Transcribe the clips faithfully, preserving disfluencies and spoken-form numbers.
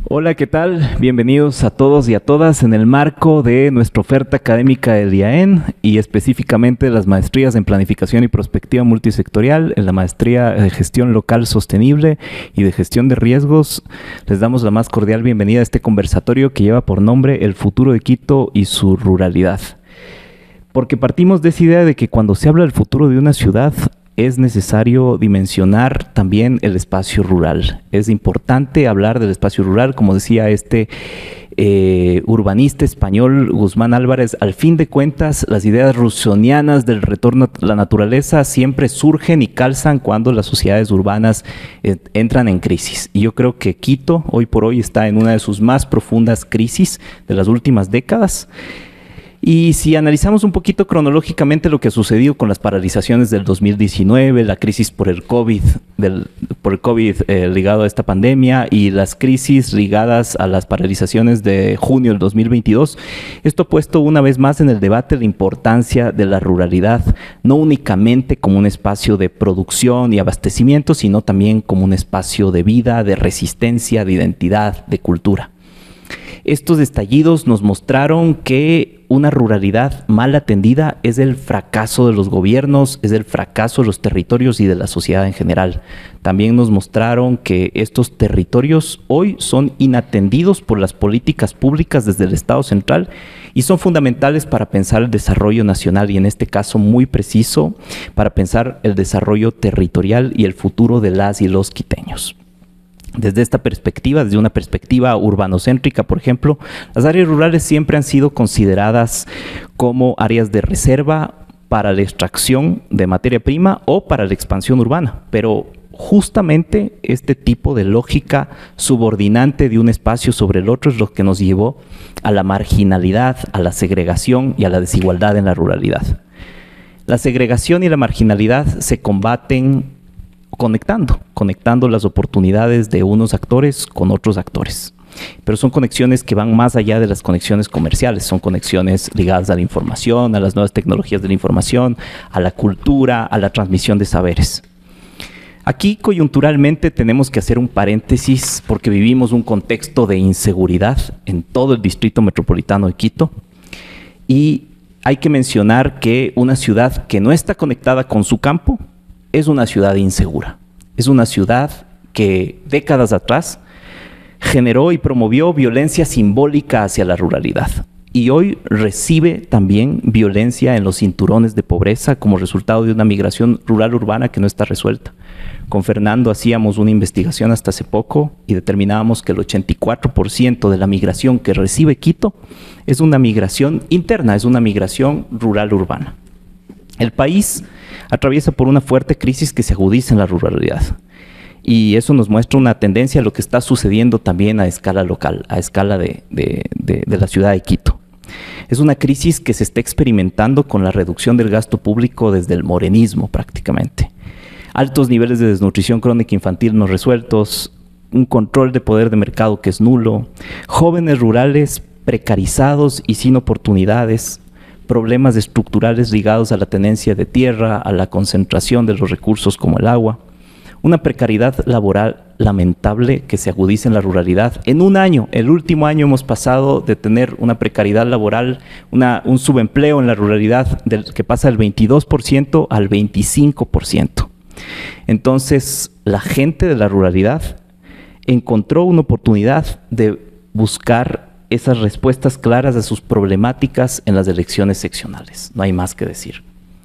Hola, ¿qué tal? Bienvenidos a todos y a todas en el marco de nuestra oferta académica del I A E N y específicamente de las maestrías en Planificación y Prospectiva Multisectorial, en la maestría de Gestión Local Sostenible y de Gestión de Riesgos. Les damos la más cordial bienvenida a este conversatorio que lleva por nombre El futuro de Quito y su ruralidad. Porque partimos de esa idea de que cuando se habla del futuro de una ciudad, es necesario dimensionar también el espacio rural. Es importante hablar del espacio rural, como decía este eh, urbanista español Guzmán Álvarez. Al fin de cuentas, las ideas rusonianas del retorno a la naturaleza siempre surgen y calzan cuando las sociedades urbanas eh, entran en crisis. Y yo creo que Quito, hoy por hoy, está en una de sus más profundas crisis de las últimas décadas. Y si analizamos un poquito cronológicamente lo que ha sucedido con las paralizaciones del dos mil diecinueve, la crisis por el COVID, del, por el COVID eh, ligado a esta pandemia y las crisis ligadas a las paralizaciones de junio del dos mil veintidós, esto ha puesto una vez más en el debate la importancia de la ruralidad, no únicamente como un espacio de producción y abastecimiento, sino también como un espacio de vida, de resistencia, de identidad, de cultura. Estos estallidos nos mostraron que una ruralidad mal atendida es el fracaso de los gobiernos, es el fracaso de los territorios y de la sociedad en general. También nos mostraron que estos territorios hoy son inatendidos por las políticas públicas desde el Estado central y son fundamentales para pensar el desarrollo nacional y en este caso muy preciso para pensar el desarrollo territorial y el futuro de las y los quiteños. Desde esta perspectiva, desde una perspectiva urbanocéntrica, por ejemplo, las áreas rurales siempre han sido consideradas como áreas de reserva para la extracción de materia prima o para la expansión urbana, pero justamente este tipo de lógica subordinante de un espacio sobre el otro es lo que nos llevó a la marginalidad, a la segregación y a la desigualdad en la ruralidad. La segregación y la marginalidad se combaten conectando, conectando las oportunidades de unos actores con otros actores. Pero son conexiones que van más allá de las conexiones comerciales, son conexiones ligadas a la información, a las nuevas tecnologías de la información, a la cultura, a la transmisión de saberes. Aquí coyunturalmente tenemos que hacer un paréntesis porque vivimos un contexto de inseguridad en todo el distrito metropolitano de Quito y hay que mencionar que una ciudad que no está conectada con su campo es una ciudad insegura. Es una ciudad que décadas atrás generó y promovió violencia simbólica hacia la ruralidad. Y hoy recibe también violencia en los cinturones de pobreza como resultado de una migración rural-urbana que no está resuelta. Con Fernando hacíamos una investigación hasta hace poco y determinábamos que el ochenta y cuatro por ciento de la migración que recibe Quito es una migración interna, es una migración rural-urbana. El país atraviesa por una fuerte crisis que se agudiza en la ruralidad. Y eso nos muestra una tendencia a lo que está sucediendo también a escala local, a escala de, de, de, de la ciudad de Quito. Es una crisis que se está experimentando con la reducción del gasto público desde el morenismo prácticamente. Altos niveles de desnutrición crónica infantil no resueltos, un control de poder de mercado que es nulo, jóvenes rurales precarizados y sin oportunidades, problemas estructurales ligados a la tenencia de tierra, a la concentración de los recursos como el agua, una precariedad laboral lamentable que se agudiza en la ruralidad. En un año, el último año hemos pasado de tener una precariedad laboral, una, un subempleo en la ruralidad del, que pasa del veintidós por ciento al veinticinco por ciento. Entonces, la gente de la ruralidad encontró una oportunidad de buscar esas respuestas claras a sus problemáticas en las elecciones seccionales. No hay más que decir.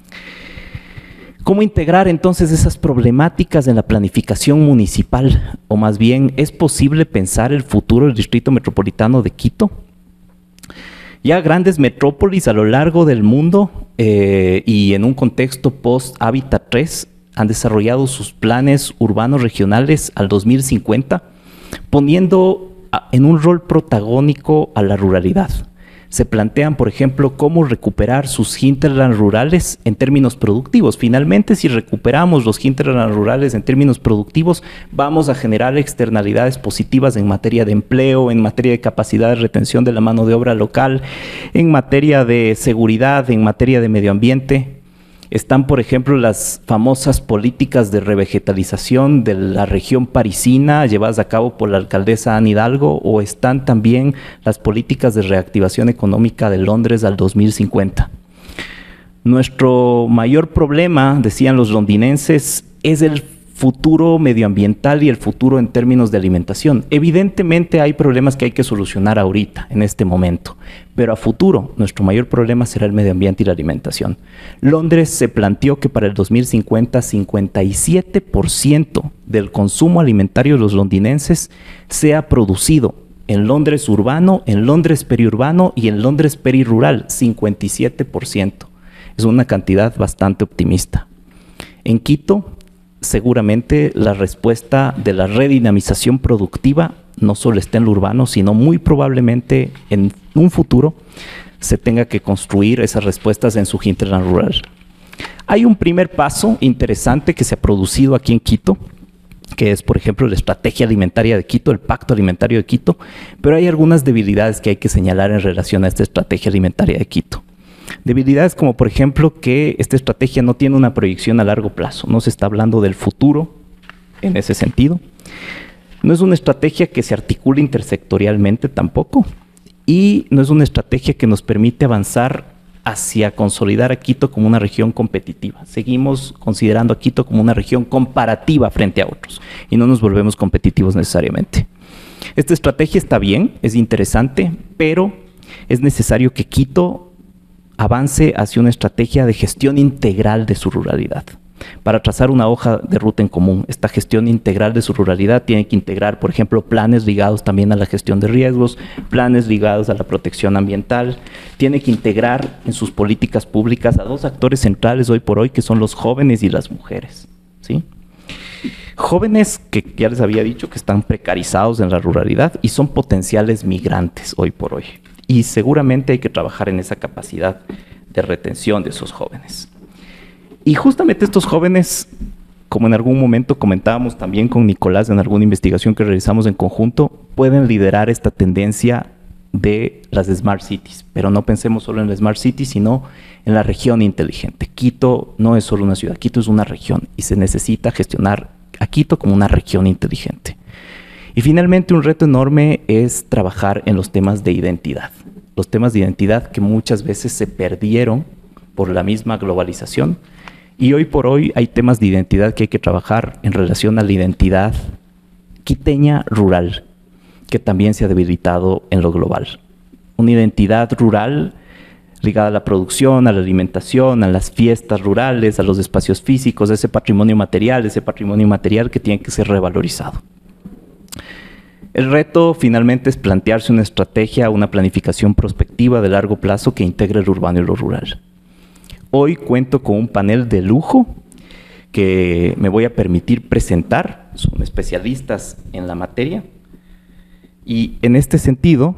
¿Cómo integrar entonces esas problemáticas en la planificación municipal? O más bien, ¿es posible pensar el futuro del Distrito Metropolitano de Quito? Ya grandes metrópolis a lo largo del mundo eh, y en un contexto post-Hábitat tres han desarrollado sus planes urbanos regionales al dos mil cincuenta, poniendo en un rol protagónico a la ruralidad. Se plantean, por ejemplo, cómo recuperar sus hinterlands rurales en términos productivos. Finalmente, si recuperamos los hinterlands rurales en términos productivos, vamos a generar externalidades positivas en materia de empleo, en materia de capacidad de retención de la mano de obra local, en materia de seguridad, en materia de medio ambiente. Están, por ejemplo, las famosas políticas de revegetalización de la región parisina llevadas a cabo por la alcaldesa Anne Hidalgo, o están también las políticas de reactivación económica de Londres al dos mil cincuenta. Nuestro mayor problema, decían los londinenses, es el futuro medioambiental y el futuro en términos de alimentación. Evidentemente hay problemas que hay que solucionar ahorita, en este momento, pero a futuro nuestro mayor problema será el medio ambiente y la alimentación. Londres se planteó que para el dos mil cincuenta, cincuenta y siete por ciento del consumo alimentario de los londinenses sea producido en Londres urbano, en Londres periurbano y en Londres perirural, cincuenta y siete por ciento. Es una cantidad bastante optimista. En Quito, seguramente la respuesta de la redinamización productiva no solo está en lo urbano, sino muy probablemente en un futuro se tenga que construir esas respuestas en su hinterland rural. Hay un primer paso interesante que se ha producido aquí en Quito, que es, por ejemplo, la estrategia alimentaria de Quito, el pacto alimentario de Quito, pero hay algunas debilidades que hay que señalar en relación a esta estrategia alimentaria de Quito. Debilidades como, por ejemplo, que esta estrategia no tiene una proyección a largo plazo, no se está hablando del futuro en ese sentido. No es una estrategia que se articula intersectorialmente tampoco, y no es una estrategia que nos permite avanzar hacia consolidar a Quito como una región competitiva. Seguimos considerando a Quito como una región comparativa frente a otros, y no nos volvemos competitivos necesariamente. Esta estrategia está bien, es interesante, pero es necesario que Quito avance hacia una estrategia de gestión integral de su ruralidad, para trazar una hoja de ruta en común. Esta gestión integral de su ruralidad tiene que integrar, por ejemplo, planes ligados también a la gestión de riesgos, planes ligados a la protección ambiental, tiene que integrar en sus políticas públicas a dos actores centrales hoy por hoy, que son los jóvenes y las mujeres, ¿sí? Jóvenes que ya les había dicho que están precarizados en la ruralidad y son potenciales migrantes hoy por hoy. Y seguramente hay que trabajar en esa capacidad de retención de esos jóvenes. Y justamente estos jóvenes, como en algún momento comentábamos también con Nicolás en alguna investigación que realizamos en conjunto, pueden liderar esta tendencia de las Smart Cities. Pero no pensemos solo en la Smart City, sino en la región inteligente. Quito no es solo una ciudad, Quito es una región y se necesita gestionar a Quito como una región inteligente. Y finalmente, un reto enorme es trabajar en los temas de identidad. Los temas de identidad que muchas veces se perdieron por la misma globalización. Y hoy por hoy hay temas de identidad que hay que trabajar en relación a la identidad quiteña rural, que también se ha debilitado en lo global. Una identidad rural ligada a la producción, a la alimentación, a las fiestas rurales, a los espacios físicos, a ese patrimonio material, ese patrimonio material que tiene que ser revalorizado. El reto finalmente es plantearse una estrategia, una planificación prospectiva de largo plazo que integre lo urbano y lo rural. Hoy cuento con un panel de lujo que me voy a permitir presentar, son especialistas en la materia, y en este sentido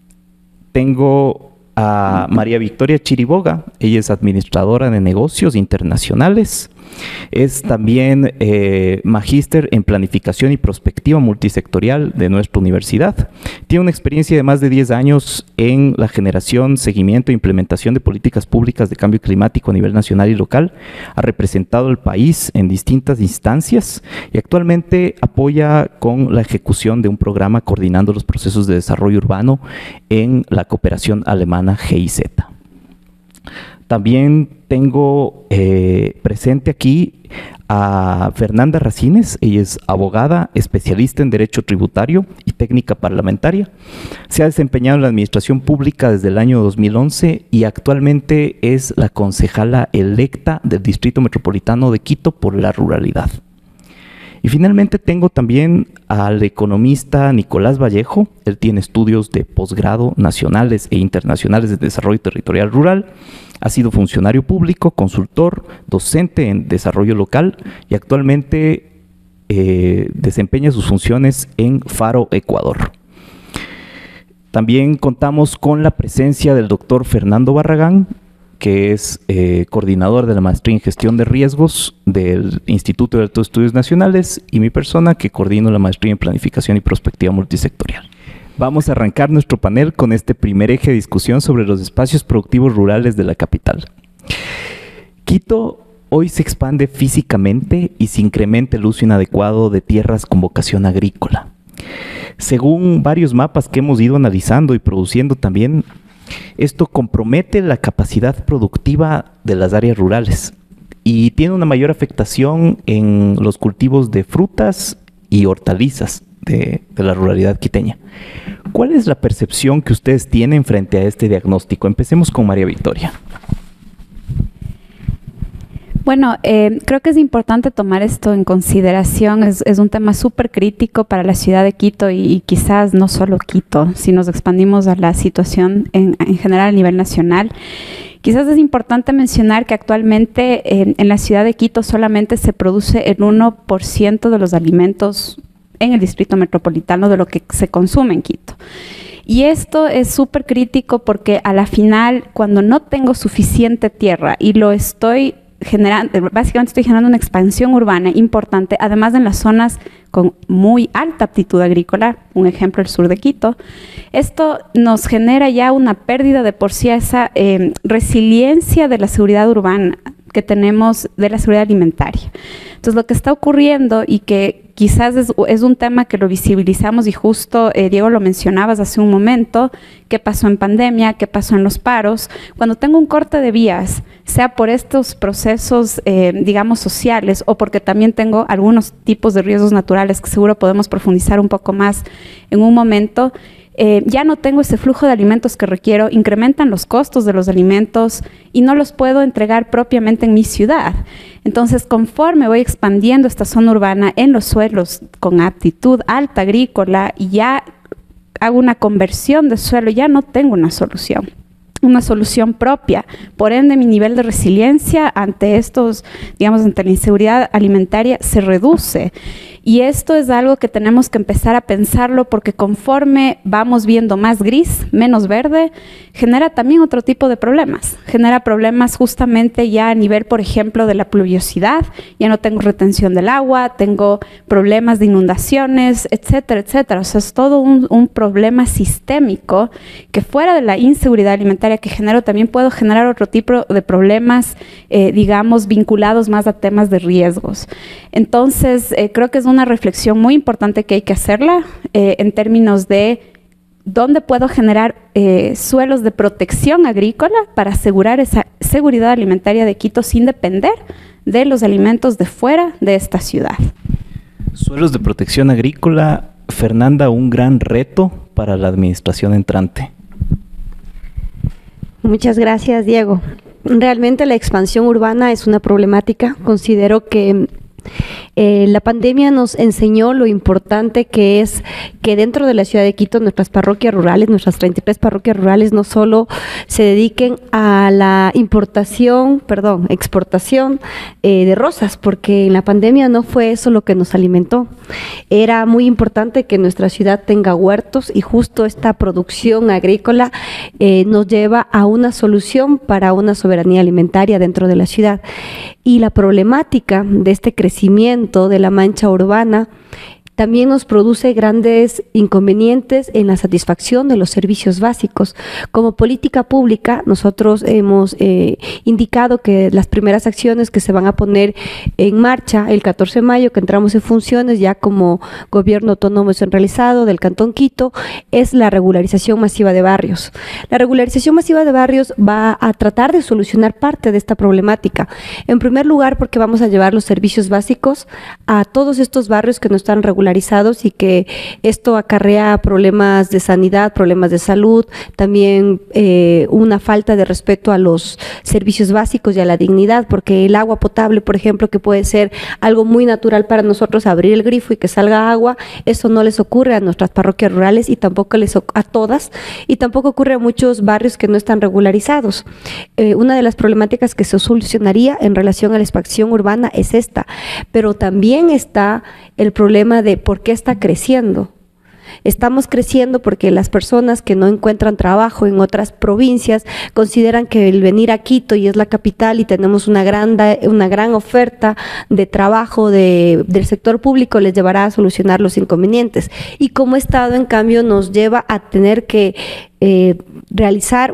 tengo a María Victoria Chiriboga. Ella es administradora de negocios internacionales, es también eh, magíster en planificación y prospectiva multisectorial de nuestra universidad. Tiene una experiencia de más de diez años en la generación, seguimiento e implementación de políticas públicas de cambio climático a nivel nacional y local. Ha representado al país en distintas instancias y actualmente apoya con la ejecución de un programa coordinando los procesos de desarrollo urbano en la cooperación alemana G I Z. También tengo eh, presente aquí a Fernanda Racines. Ella es abogada, especialista en Derecho Tributario y Técnica Parlamentaria. Se ha desempeñado en la Administración Pública desde el año dos mil once y actualmente es la concejala electa del Distrito Metropolitano de Quito por la Ruralidad. Y finalmente tengo también al economista Nicolás Vallejo. Él tiene estudios de posgrado nacionales e internacionales de desarrollo territorial rural. Ha sido funcionario público, consultor, docente en desarrollo local y actualmente eh, desempeña sus funciones en Faro, Ecuador. También contamos con la presencia del doctor Fernando Barragán, que es eh, coordinador de la maestría en gestión de riesgos del Instituto de Altos Estudios Nacionales, y mi persona, que coordino la maestría en planificación y prospectiva multisectorial. Vamos a arrancar nuestro panel con este primer eje de discusión sobre los espacios productivos rurales de la capital. Quito hoy se expande físicamente y se incrementa el uso inadecuado de tierras con vocación agrícola. Según varios mapas que hemos ido analizando y produciendo también, esto compromete la capacidad productiva de las áreas rurales y tiene una mayor afectación en los cultivos de frutas y hortalizas de, de la ruralidad quiteña. ¿Cuál es la percepción que ustedes tienen frente a este diagnóstico? Empecemos con María Victoria. Bueno, eh, creo que es importante tomar esto en consideración. Es, es un tema súper crítico para la ciudad de Quito y, y quizás no solo Quito, si nos expandimos a la situación en, en general a nivel nacional. Quizás es importante mencionar que actualmente eh, en la ciudad de Quito solamente se produce el uno por ciento de los alimentos en el distrito metropolitano de lo que se consume en Quito. Y esto es súper crítico porque a la final, cuando no tengo suficiente tierra y lo estoy generando, básicamente estoy generando una expansión urbana importante, además en las zonas con muy alta aptitud agrícola, un ejemplo el sur de Quito, esto nos genera ya una pérdida de por sí esa eh, resiliencia de la seguridad urbana que tenemos, de la seguridad alimentaria. Entonces, lo que está ocurriendo y que quizás es, es un tema que lo visibilizamos y justo, eh, Diego, lo mencionabas hace un momento, qué pasó en pandemia, qué pasó en los paros. Cuando tengo un corte de vías, sea por estos procesos, eh, digamos, sociales o porque también tengo algunos tipos de riesgos naturales que seguro podemos profundizar un poco más en un momento, Eh, ya no tengo ese flujo de alimentos que requiero, incrementan los costos de los alimentos y no los puedo entregar propiamente en mi ciudad. Entonces, conforme voy expandiendo esta zona urbana en los suelos con aptitud alta agrícola y ya hago una conversión de suelo, ya no tengo una solución. una solución propia. Por ende, mi nivel de resiliencia ante estos, digamos, ante la inseguridad alimentaria se reduce. Y esto es algo que tenemos que empezar a pensarlo porque conforme vamos viendo más gris, menos verde, genera también otro tipo de problemas. Genera problemas justamente ya a nivel, por ejemplo, de la pluviosidad. Ya no tengo retención del agua, tengo problemas de inundaciones, etcétera, etcétera. O sea, es todo un, un problema sistémico que fuera de la inseguridad alimentaria que genero, también puedo generar otro tipo de problemas, eh, digamos, vinculados más a temas de riesgos. Entonces, eh, creo que es una reflexión muy importante que hay que hacerla eh, en términos de dónde puedo generar eh, suelos de protección agrícola para asegurar esa seguridad alimentaria de Quito sin depender de los alimentos de fuera de esta ciudad. Suelos de protección agrícola, Fernanda, un gran reto para la administración entrante. Muchas gracias, Diego. Realmente la expansión urbana es una problemática. Considero que Eh, la pandemia nos enseñó lo importante que es que dentro de la ciudad de Quito nuestras parroquias rurales, nuestras treinta y tres parroquias rurales no solo se dediquen a la importación, perdón, exportación eh, de rosas, porque en la pandemia no fue eso lo que nos alimentó. Era muy importante que nuestra ciudad tenga huertos y justo esta producción agrícola eh, nos lleva a una solución para una soberanía alimentaria dentro de la ciudad. Y la problemática de este crecimiento de la mancha urbana también nos produce grandes inconvenientes en la satisfacción de los servicios básicos. Como política pública, nosotros hemos eh, indicado que las primeras acciones que se van a poner en marcha el catorce de mayo, que entramos en funciones ya como gobierno autónomo descentralizado del Cantón Quito, es la regularización masiva de barrios. La regularización masiva de barrios va a tratar de solucionar parte de esta problemática. En primer lugar, porque vamos a llevar los servicios básicos a todos estos barrios que no están regularizados y que esto acarrea problemas de sanidad, problemas de salud, también eh, una falta de respeto a los servicios básicos y a la dignidad, porque el agua potable, por ejemplo, que puede ser algo muy natural para nosotros, abrir el grifo y que salga agua, eso no les ocurre a nuestras parroquias rurales y tampoco les a todas, y tampoco ocurre a muchos barrios que no están regularizados. Eh, una de las problemáticas que se solucionaría en relación a la expansión urbana es esta, pero también está el problema de por qué está creciendo. Estamos creciendo porque las personas que no encuentran trabajo en otras provincias consideran que el venir a Quito y es la capital y tenemos una gran, una gran oferta de trabajo de, del sector público les llevará a solucionar los inconvenientes. Y como Estado, en cambio, nos lleva a tener que eh, realizar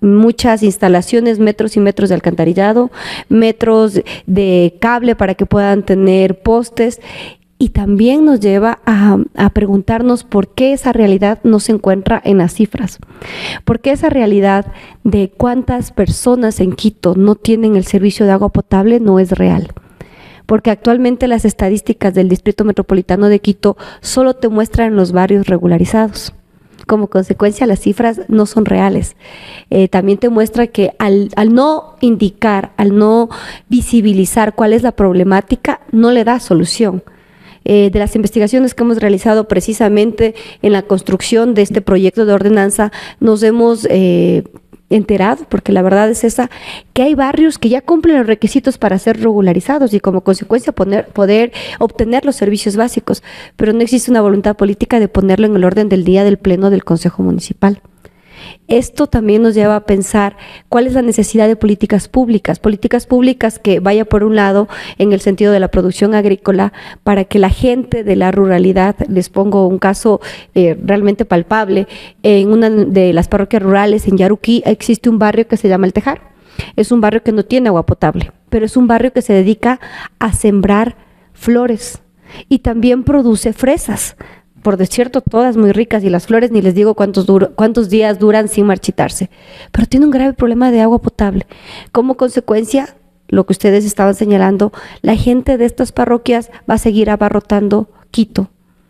muchas instalaciones, metros y metros de alcantarillado, metros de cable para que puedan tener postes, y también nos lleva a, a preguntarnos por qué esa realidad no se encuentra en las cifras, por qué esa realidad de cuántas personas en Quito no tienen el servicio de agua potable no es real. Porque actualmente las estadísticas del Distrito Metropolitano de Quito solo te muestran los barrios regularizados. Como consecuencia, las cifras no son reales. Eh, también te muestra que al, al no indicar, al no visibilizar cuál es la problemática, no le da solución. Eh, de las investigaciones que hemos realizado precisamente en la construcción de este proyecto de ordenanza, nos hemos eh, enterado, porque la verdad es esa, que hay barrios que ya cumplen los requisitos para ser regularizados y como consecuencia poner, poder obtener los servicios básicos, pero no existe una voluntad política de ponerlo en el orden del día del Pleno del Consejo Municipal. Esto también nos lleva a pensar cuál es la necesidad de políticas públicas, políticas públicas que vaya por un lado en el sentido de la producción agrícola para que la gente de la ruralidad, les pongo un caso eh, realmente palpable, en una de las parroquias rurales en Yaruquí existe un barrio que se llama El Tejar. Es un barrio que no tiene agua potable, pero es un barrio que se dedica a sembrar flores y también produce fresas. Por desierto, todas muy ricas, y las flores ni les digo cuántos, duro, cuántos días duran sin marchitarse, pero tiene un grave problema de agua potable. Como consecuencia, lo que ustedes estaban señalando, la gente de estas parroquias va a seguir abarrotando Quito.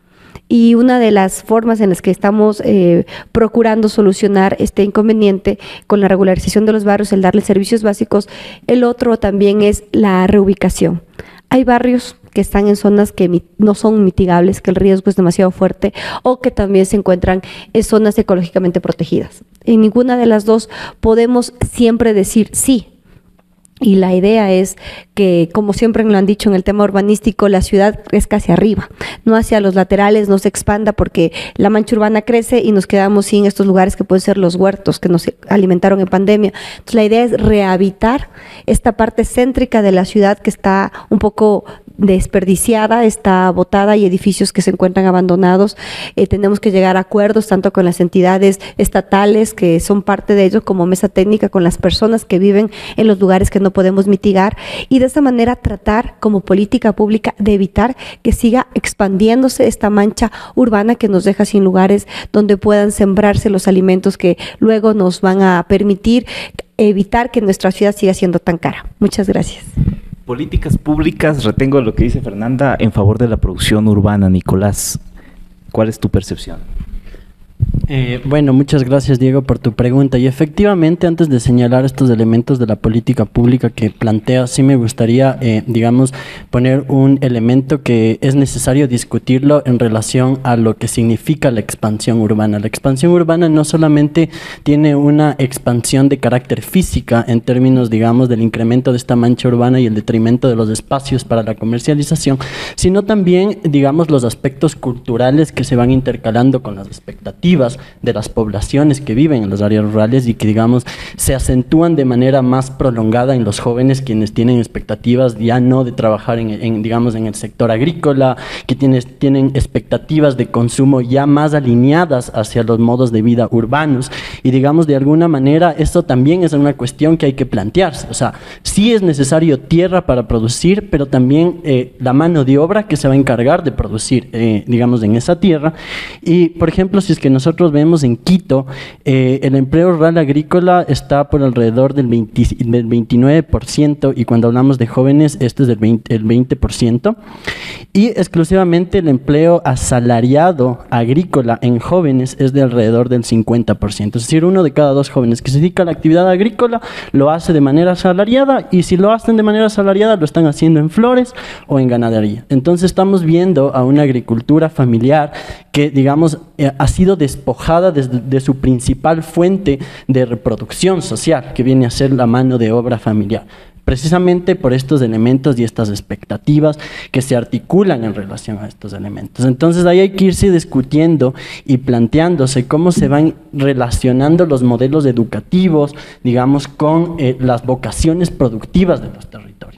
Y una de las formas en las que estamos eh, procurando solucionar este inconveniente con la regularización de los barrios, el darles servicios básicos, el otro también es la reubicación. Hay barrios que están en zonas que no son mitigables, que el riesgo es demasiado fuerte, o que también se encuentran en zonas ecológicamente protegidas. En ninguna de las dos podemos siempre decir sí. Y la idea es que, como siempre lo han dicho en el tema urbanístico, la ciudad crezca hacia arriba, no hacia los laterales, no se expanda, porque la mancha urbana crece y nos quedamos sin estos lugares que pueden ser los huertos que nos alimentaron en pandemia. Entonces, la idea es rehabilitar esta parte céntrica de la ciudad que está un poco desperdiciada, está botada, y edificios que se encuentran abandonados. Eh, tenemos que llegar a acuerdos tanto con las entidades estatales que son parte de ello, como mesa técnica, con las personas que viven en los lugares que no podemos mitigar, y de esa manera tratar como política pública de evitar que siga expandiéndose esta mancha urbana que nos deja sin lugares donde puedan sembrarse los alimentos que luego nos van a permitir evitar que nuestra ciudad siga siendo tan cara. Muchas gracias. Políticas públicas, retengo lo que dice Fernanda, en favor de la producción urbana. Nicolás, ¿cuál es tu percepción? Eh, bueno, muchas gracias, Diego, por tu pregunta. Y efectivamente, antes de señalar estos elementos de la política pública que planteas, sí me gustaría, eh, digamos, poner un elemento que es necesario discutirlo en relación a lo que significa la expansión urbana. La expansión urbana no solamente tiene una expansión de carácter física en términos, digamos, del incremento de esta mancha urbana y el detrimento de los espacios para la comercialización, sino también, digamos, los aspectos culturales que se van intercalando con las expectativas de las poblaciones que viven en las áreas rurales y que, digamos, se acentúan de manera más prolongada en los jóvenes, quienes tienen expectativas ya no de trabajar en, en digamos, en el sector agrícola, que tienes, tienen expectativas de consumo ya más alineadas hacia los modos de vida urbanos. Y, digamos, de alguna manera esto también es una cuestión que hay que plantearse. O sea, sí es necesario tierra para producir, pero también eh, la mano de obra que se va a encargar de producir, eh, digamos, en esa tierra. Y, por ejemplo, si es que nosotros vemos en Quito, eh, el empleo rural agrícola está por alrededor del, veinte, del veintinueve por ciento, y cuando hablamos de jóvenes, esto es del veinte, el veinte por ciento. Y exclusivamente el empleo asalariado agrícola en jóvenes es de alrededor del cincuenta por ciento. Es decir, uno de cada dos jóvenes que se dedica a la actividad agrícola lo hace de manera asalariada, y si lo hacen de manera asalariada lo están haciendo en flores o en ganadería. Entonces estamos viendo a una agricultura familiar que, digamos, eh, ha sido despojada desde de su principal fuente de reproducción social, que viene a ser la mano de obra familiar, precisamente por estos elementos y estas expectativas que se articulan en relación a estos elementos. Entonces ahí hay que irse discutiendo y planteándose cómo se van relacionando los modelos educativos, digamos, con eh, las vocaciones productivas de los territorios. O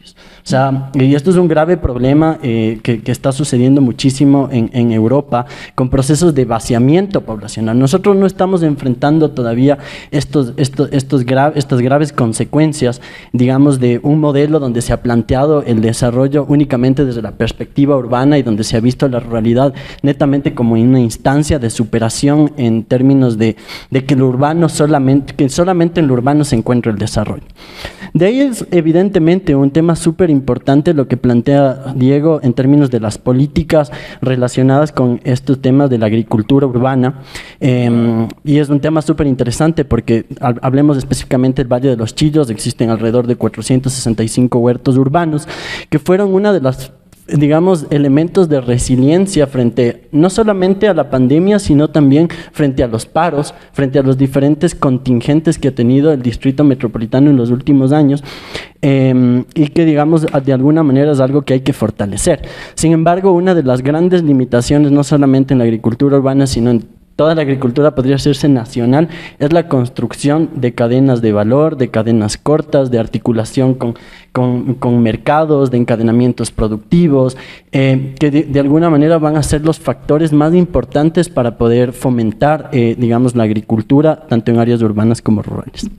sea, y esto es un grave problema eh, que, que está sucediendo muchísimo en, en Europa con procesos de vaciamiento poblacional. Nosotros no estamos enfrentando todavía estos, estos, estos gra estas graves consecuencias, digamos, de un modelo donde se ha planteado el desarrollo únicamente desde la perspectiva urbana y donde se ha visto la ruralidad netamente como una instancia de superación en términos de, de que lo urbano solamente, que solamente en lo urbano se encuentra el desarrollo. De ahí es evidentemente un tema súper importante lo que plantea Diego en términos de las políticas relacionadas con estos temas de la agricultura urbana, eh, y es un tema súper interesante porque hablemos específicamente del Valle de los Chillos. Existen alrededor de cuatrocientos sesenta y cinco huertos urbanos que fueron una de las, digamos, elementos de resiliencia frente no solamente a la pandemia, sino también frente a los paros, frente a los diferentes contingentes que ha tenido el Distrito Metropolitano en los últimos años, eh, y que, digamos, de alguna manera es algo que hay que fortalecer. Sin embargo, una de las grandes limitaciones, no solamente en la agricultura urbana, sino en toda la agricultura, podría hacerse nacional, es la construcción de cadenas de valor, de cadenas cortas, de articulación con, con, con mercados, de encadenamientos productivos, eh, que de, de alguna manera van a ser los factores más importantes para poder fomentar, eh, digamos, la agricultura, tanto en áreas urbanas como rurales.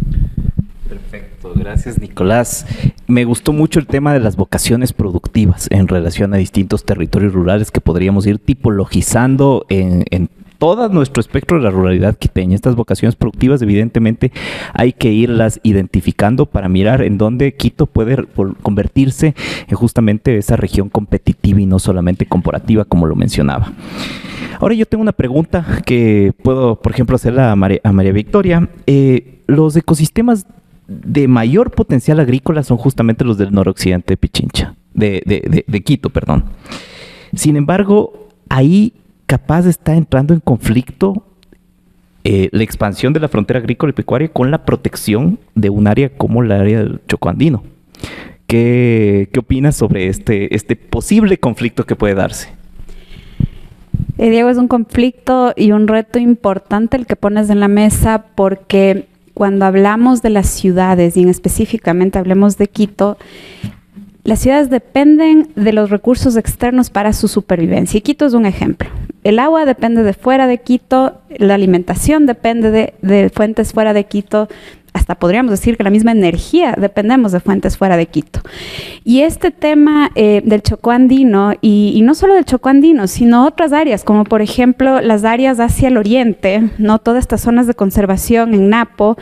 Perfecto, gracias Nicolás. Me gustó mucho el tema de las vocaciones productivas en relación a distintos territorios rurales que podríamos ir tipologizando en, en todo nuestro espectro de la ruralidad quiteña. Estas vocaciones productivas evidentemente hay que irlas identificando para mirar en dónde Quito puede convertirse en justamente esa región competitiva y no solamente corporativa, como lo mencionaba. Ahora yo tengo una pregunta que puedo, por ejemplo, hacerla a María, a María Victoria. Eh, los ecosistemas de mayor potencial agrícola son justamente los del noroccidente de Pichincha, de, de, de, de Quito, perdón. Sin embargo, ahí capaz está entrando en conflicto eh, la expansión de la frontera agrícola y pecuaria con la protección de un área como el área del Chocó Andino. ¿Qué, qué opinas sobre este, este posible conflicto que puede darse? Eh, Diego, es un conflicto y un reto importante el que pones en la mesa, porque cuando hablamos de las ciudades, y en específicamente hablemos de Quito, las ciudades dependen de los recursos externos para su supervivencia. Y Quito es un ejemplo. El agua depende de fuera de Quito, la alimentación depende de, de fuentes fuera de Quito, hasta podríamos decir que la misma energía dependemos de fuentes fuera de Quito. Y este tema eh, del Chocó Andino, y, y no solo del Chocó Andino, sino otras áreas, como por ejemplo las áreas hacia el oriente, ¿no? Todas estas zonas de conservación en Napo,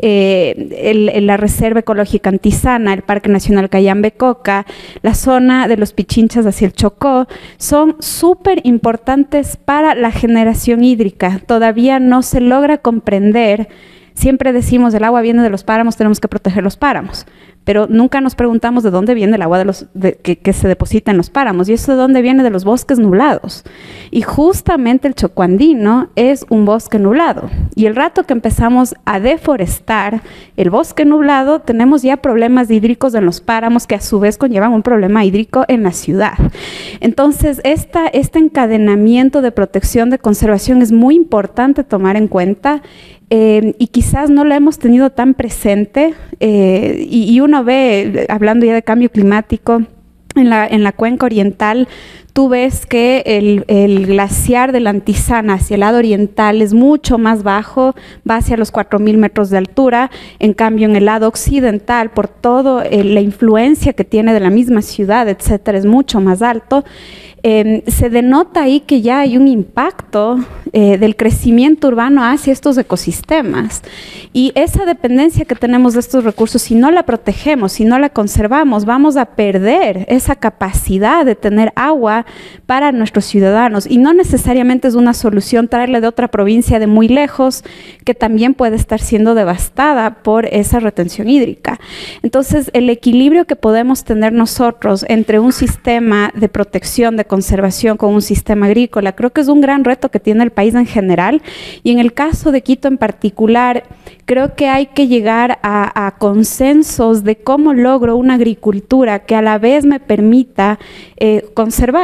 eh, el, el, la Reserva Ecológica Antizana, el Parque Nacional Cayambe-Coca, la zona de los Pichinchas hacia el Chocó, son súper importantes para la generación hídrica. Todavía no se logra comprender. Siempre decimos el agua viene de los páramos, tenemos que proteger los páramos, pero nunca nos preguntamos de dónde viene el agua de los, de, que, que se deposita en los páramos, y eso de dónde viene de los bosques nublados. Y justamente el Chocó Andino es un bosque nublado, y el rato que empezamos a deforestar el bosque nublado, tenemos ya problemas hídricos en los páramos que a su vez conllevan un problema hídrico en la ciudad. Entonces, esta, este encadenamiento de protección, de conservación es muy importante tomar en cuenta. Eh, y quizás no lo hemos tenido tan presente, eh, y, y uno ve, hablando ya de cambio climático, en la, en la cuenca oriental, tú ves que el, el glaciar de la Antizana hacia el lado oriental es mucho más bajo, va hacia los cuatro mil metros de altura. En cambio, en el lado occidental, por toda eh, la influencia que tiene de la misma ciudad, etcétera, es mucho más alto. Eh, se denota ahí que ya hay un impacto eh, del crecimiento urbano hacia estos ecosistemas, y esa dependencia que tenemos de estos recursos, si no la protegemos, si no la conservamos, vamos a perder esa capacidad de tener agua para nuestros ciudadanos, y no necesariamente es una solución traerle de otra provincia de muy lejos que también puede estar siendo devastada por esa retención hídrica. Entonces, el equilibrio que podemos tener nosotros entre un sistema de protección, de conservación con un sistema agrícola, creo que es un gran reto que tiene el país en general, y en el caso de Quito en particular, creo que hay que llegar a, a consensos de cómo logro una agricultura que a la vez me permita eh, conservar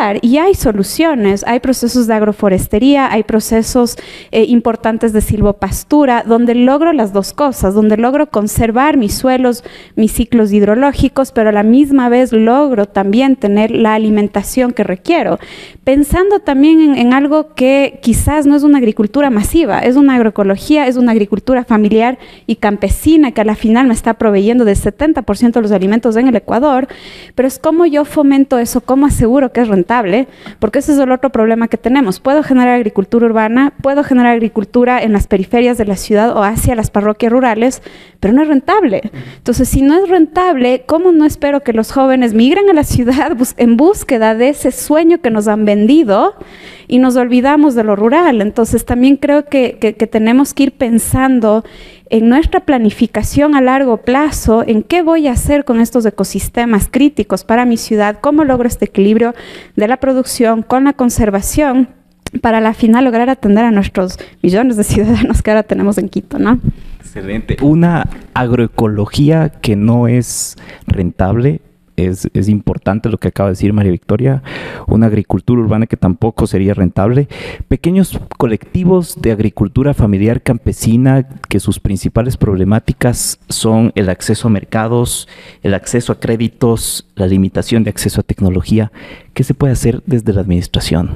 mejorar y hay soluciones, hay procesos de agroforestería, hay procesos eh, importantes de silvopastura donde logro las dos cosas, donde logro conservar mis suelos, mis ciclos hidrológicos, pero a la misma vez logro también tener la alimentación que requiero, pensando también en, en algo que quizás no es una agricultura masiva, es una agroecología, es una agricultura familiar y campesina que a la final me está proveyendo del setenta por ciento de los alimentos en el Ecuador, pero es cómo yo fomento eso, cómo aseguro que es rentable, porque ese es el otro problema que tenemos. Puedo generar agricultura urbana, puedo generar agricultura en las periferias de la ciudad o hacia las parroquias rurales, pero no es rentable. Entonces, si no es rentable, ¿cómo no espero que los jóvenes migren a la ciudad en búsqueda de ese sueño que nos han vendido y nos olvidamos de lo rural? Entonces, también creo que, que, que tenemos que ir pensando en nuestra planificación a largo plazo, en qué voy a hacer con estos ecosistemas críticos para mi ciudad, cómo logro este equilibrio de la producción con la conservación para al final lograr atender a nuestros millones de ciudadanos que ahora tenemos en Quito, ¿no? Excelente. Una agroecología que no es rentable. Es, es importante lo que acaba de decir María Victoria, una agricultura urbana que tampoco sería rentable, pequeños colectivos de agricultura familiar campesina que sus principales problemáticas son el acceso a mercados, el acceso a créditos, la limitación de acceso a tecnología. ¿Qué se puede hacer desde la administración?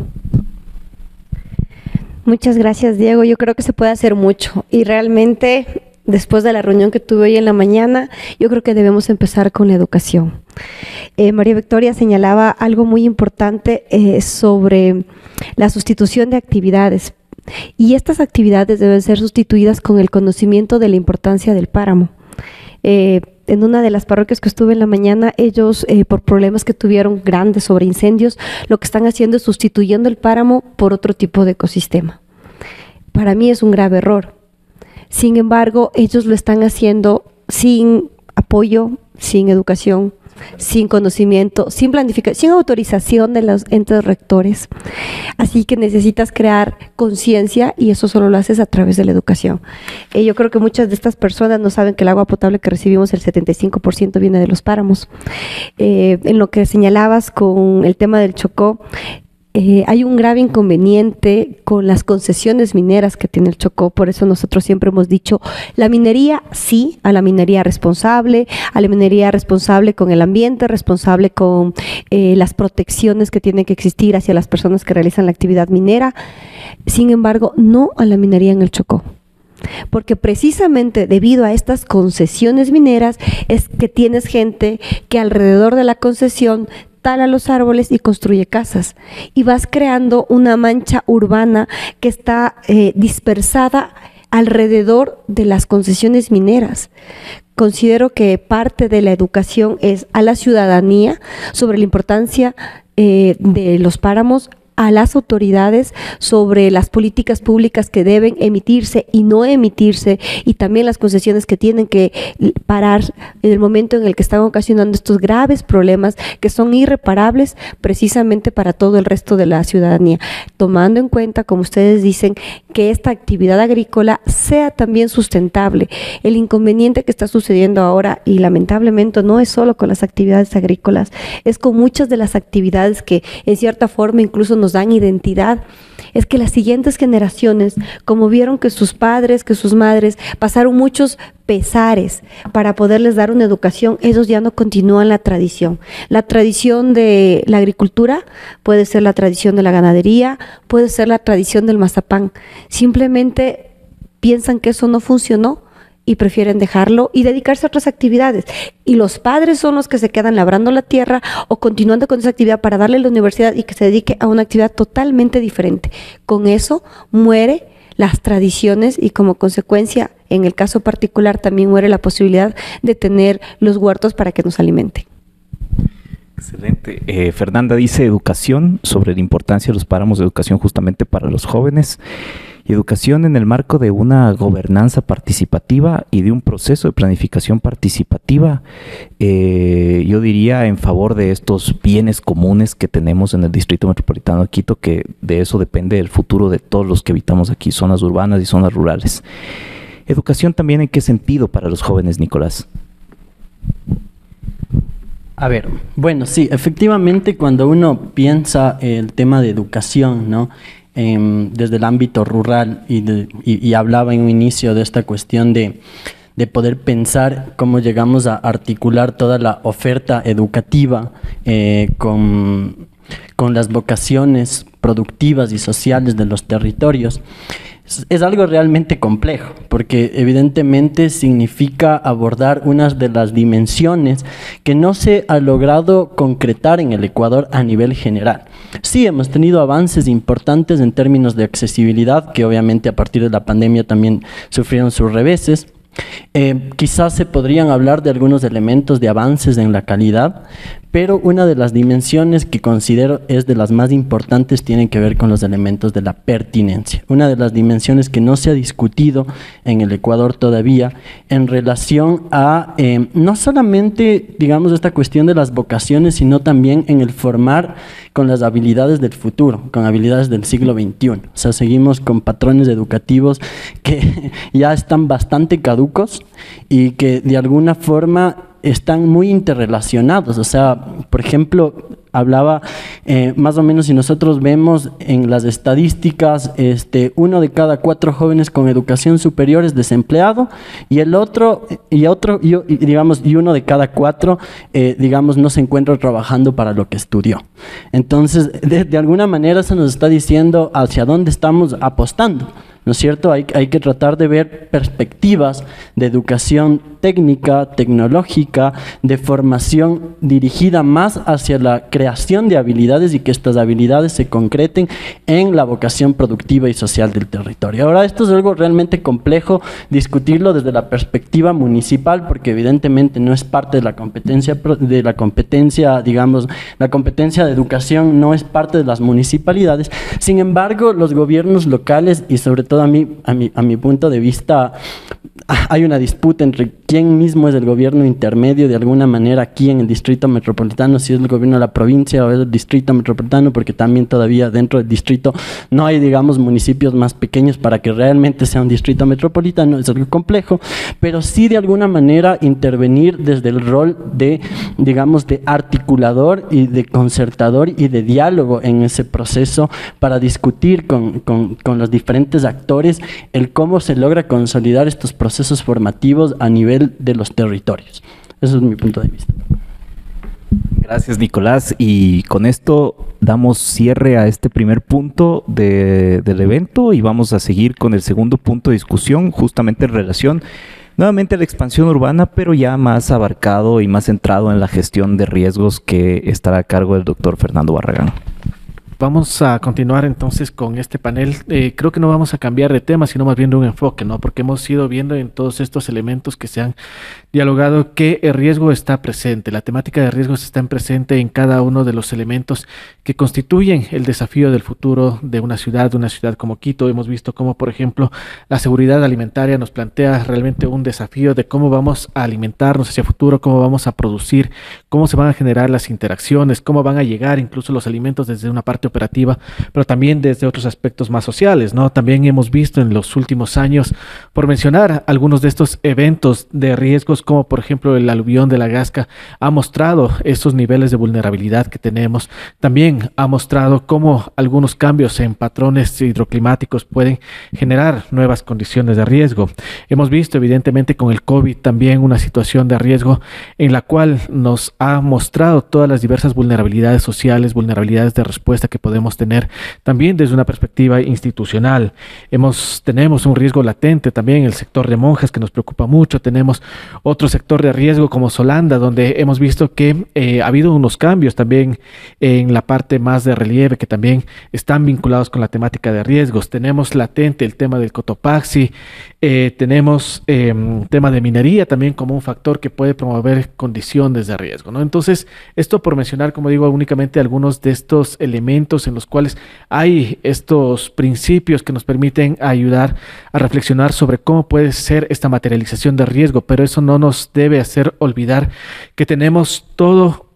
Muchas gracias, Diego. Yo creo que se puede hacer mucho y realmente después de la reunión que tuve hoy en la mañana, yo creo que debemos empezar con la educación. Eh, María Victoria señalaba algo muy importante eh, sobre la sustitución de actividades. Y estas actividades deben ser sustituidas con el conocimiento de la importancia del páramo. Eh, en una de las parroquias que estuve en la mañana, ellos, eh, por problemas que tuvieron grandes sobre incendios, lo que están haciendo es sustituyendo el páramo por otro tipo de ecosistema. Para mí es un grave error. Sin embargo, ellos lo están haciendo sin apoyo, sin educación, sin conocimiento, sin planificación, sin autorización de los entes rectores. Así que necesitas crear conciencia y eso solo lo haces a través de la educación. Eh, yo creo que muchas de estas personas no saben que el agua potable que recibimos, el setenta y cinco por ciento viene de los páramos. Eh, en lo que señalabas con el tema del Chocó, Eh, hay un grave inconveniente con las concesiones mineras que tiene el Chocó, por eso nosotros siempre hemos dicho, la minería sí, a la minería responsable, a la minería responsable con el ambiente, responsable con eh, las protecciones que tienen que existir hacia las personas que realizan la actividad minera, sin embargo, no a la minería en el Chocó. Porque precisamente debido a estas concesiones mineras es que tienes gente que alrededor de la concesión tala los árboles y construye casas y vas creando una mancha urbana que está eh, dispersada alrededor de las concesiones mineras. Considero que parte de la educación es a la ciudadanía sobre la importancia eh, de los páramos, a las autoridades sobre las políticas públicas que deben emitirse y no emitirse y también las concesiones que tienen que parar en el momento en el que están ocasionando estos graves problemas que son irreparables precisamente para todo el resto de la ciudadanía, tomando en cuenta, como ustedes dicen, que esta actividad agrícola sea también sustentable. El inconveniente que está sucediendo ahora y lamentablemente no es solo con las actividades agrícolas, es con muchas de las actividades que en cierta forma incluso nos dan identidad, es que las siguientes generaciones, como vieron que sus padres, que sus madres pasaron muchos pesares para poderles dar una educación, ellos ya no continúan la tradición. La tradición de la agricultura puede ser la tradición de la ganadería, puede ser la tradición del mazapán. Simplemente piensan que eso no funcionó y prefieren dejarlo y dedicarse a otras actividades. Y los padres son los que se quedan labrando la tierra o continuando con esa actividad para darle a la universidad y que se dedique a una actividad totalmente diferente. Con eso muere las tradiciones y como consecuencia, en el caso particular, también muere la posibilidad de tener los huertos para que nos alimenten. Excelente. Eh, Fernanda dice educación, sobre la importancia de los páramos de educación justamente para los jóvenes. Educación en el marco de una gobernanza participativa y de un proceso de planificación participativa, eh, yo diría en favor de estos bienes comunes que tenemos en el Distrito Metropolitano de Quito, que de eso depende el futuro de todos los que habitamos aquí, zonas urbanas y zonas rurales. Educación también, ¿en qué sentido para los jóvenes, Nicolás? A ver, bueno, sí, efectivamente cuando uno piensa el tema de educación, ¿no? Eh, desde el ámbito rural y, de, y, y hablaba en un inicio de esta cuestión de, de poder pensar cómo llegamos a articular toda la oferta educativa eh, con, con las vocaciones productivas y sociales de los territorios. Es algo realmente complejo, porque evidentemente significa abordar una de las dimensiones que no se ha logrado concretar en el Ecuador a nivel general. Sí, hemos tenido avances importantes en términos de accesibilidad, que obviamente a partir de la pandemia también sufrieron sus reveses. Eh, quizás se podrían hablar de algunos elementos de avances en la calidad, pero una de las dimensiones que considero es de las más importantes tiene que ver con los elementos de la pertinencia. Una de las dimensiones que no se ha discutido en el Ecuador todavía en relación a eh, no solamente, digamos, esta cuestión de las vocaciones, sino también en el formar con las habilidades del futuro, con habilidades del siglo veintiuno. O sea, seguimos con patrones educativos que ya están bastante caducos y que de alguna forma están muy interrelacionados. O sea, por ejemplo, hablaba eh, más o menos, si nosotros vemos en las estadísticas, este, uno de cada cuatro jóvenes con educación superior es desempleado y el otro, y otro, y, y, digamos, y uno de cada cuatro, eh, digamos, no se encuentra trabajando para lo que estudió. Entonces, de, de alguna manera se nos está diciendo hacia dónde estamos apostando, ¿no es cierto? Hay, hay que tratar de ver perspectivas de educación técnica, tecnológica, de formación dirigida más hacia la creación de habilidades y que estas habilidades se concreten en la vocación productiva y social del territorio. Ahora, esto es algo realmente complejo discutirlo desde la perspectiva municipal, porque evidentemente no es parte de la competencia, de la competencia, digamos, la competencia de educación no es parte de las municipalidades. Sin embargo, los gobiernos locales y sobre todo a mí, a mi, a mi punto de vista, hay una disputa entre quién mismo es el gobierno intermedio de alguna manera aquí en el distrito metropolitano, si es el gobierno de la provincia o es el distrito metropolitano, porque también todavía dentro del distrito no hay, digamos, municipios más pequeños para que realmente sea un distrito metropolitano. Es algo complejo, pero sí de alguna manera intervenir desde el rol de, digamos, de articulador y de concertador y de diálogo en ese proceso para discutir con, con, con los diferentes actores el cómo se logra consolidar estos procesos formativos a nivel de los territorios. Ese es mi punto de vista. Gracias, Nicolás. Y con esto damos cierre a este primer punto de, del evento y vamos a seguir con el segundo punto de discusión, justamente en relación nuevamente a la expansión urbana, pero ya más abarcado y más centrado en la gestión de riesgos, que estará a cargo del doctor Fernando Barragán. Vamos a continuar entonces con este panel. Eh, creo que no vamos a cambiar de tema, sino más bien de un enfoque, ¿no? Porque hemos ido viendo en todos estos elementos que se han dialogado que el riesgo está presente. La temática de riesgos está presente en cada uno de los elementos que constituyen el desafío del futuro de una ciudad, de una ciudad como Quito. Hemos visto cómo, por ejemplo, la seguridad alimentaria nos plantea realmente un desafío de cómo vamos a alimentarnos hacia el futuro, cómo vamos a producir, cómo se van a generar las interacciones, cómo van a llegar incluso los alimentos desde una parte operativa, pero también desde otros aspectos más sociales, ¿no? También hemos visto en los últimos años, por mencionar algunos de estos eventos de riesgos, como por ejemplo el aluvión de la Gasca, ha mostrado esos niveles de vulnerabilidad que tenemos. También ha mostrado cómo algunos cambios en patrones hidroclimáticos pueden generar nuevas condiciones de riesgo. Hemos visto evidentemente con el COVID también una situación de riesgo en la cual nos ha mostrado todas las diversas vulnerabilidades sociales, vulnerabilidades de respuesta que podemos tener también desde una perspectiva institucional. Hemos, tenemos un riesgo latente también en el sector de monjas que nos preocupa mucho. Tenemos otro sector de riesgo como Solanda, donde hemos visto que eh, ha habido unos cambios también en la parte más de relieve que también están vinculados con la temática de riesgos. Tenemos latente el tema del Cotopaxi, eh, tenemos eh, tema de minería también como un factor que puede promover condiciones de riesgo, ¿no? Entonces, esto por mencionar, como digo, únicamente algunos de estos elementos en los cuales hay estos principios que nos permiten ayudar a reflexionar sobre cómo puede ser esta materialización de riesgo, pero eso no nos debe hacer olvidar que tenemos todo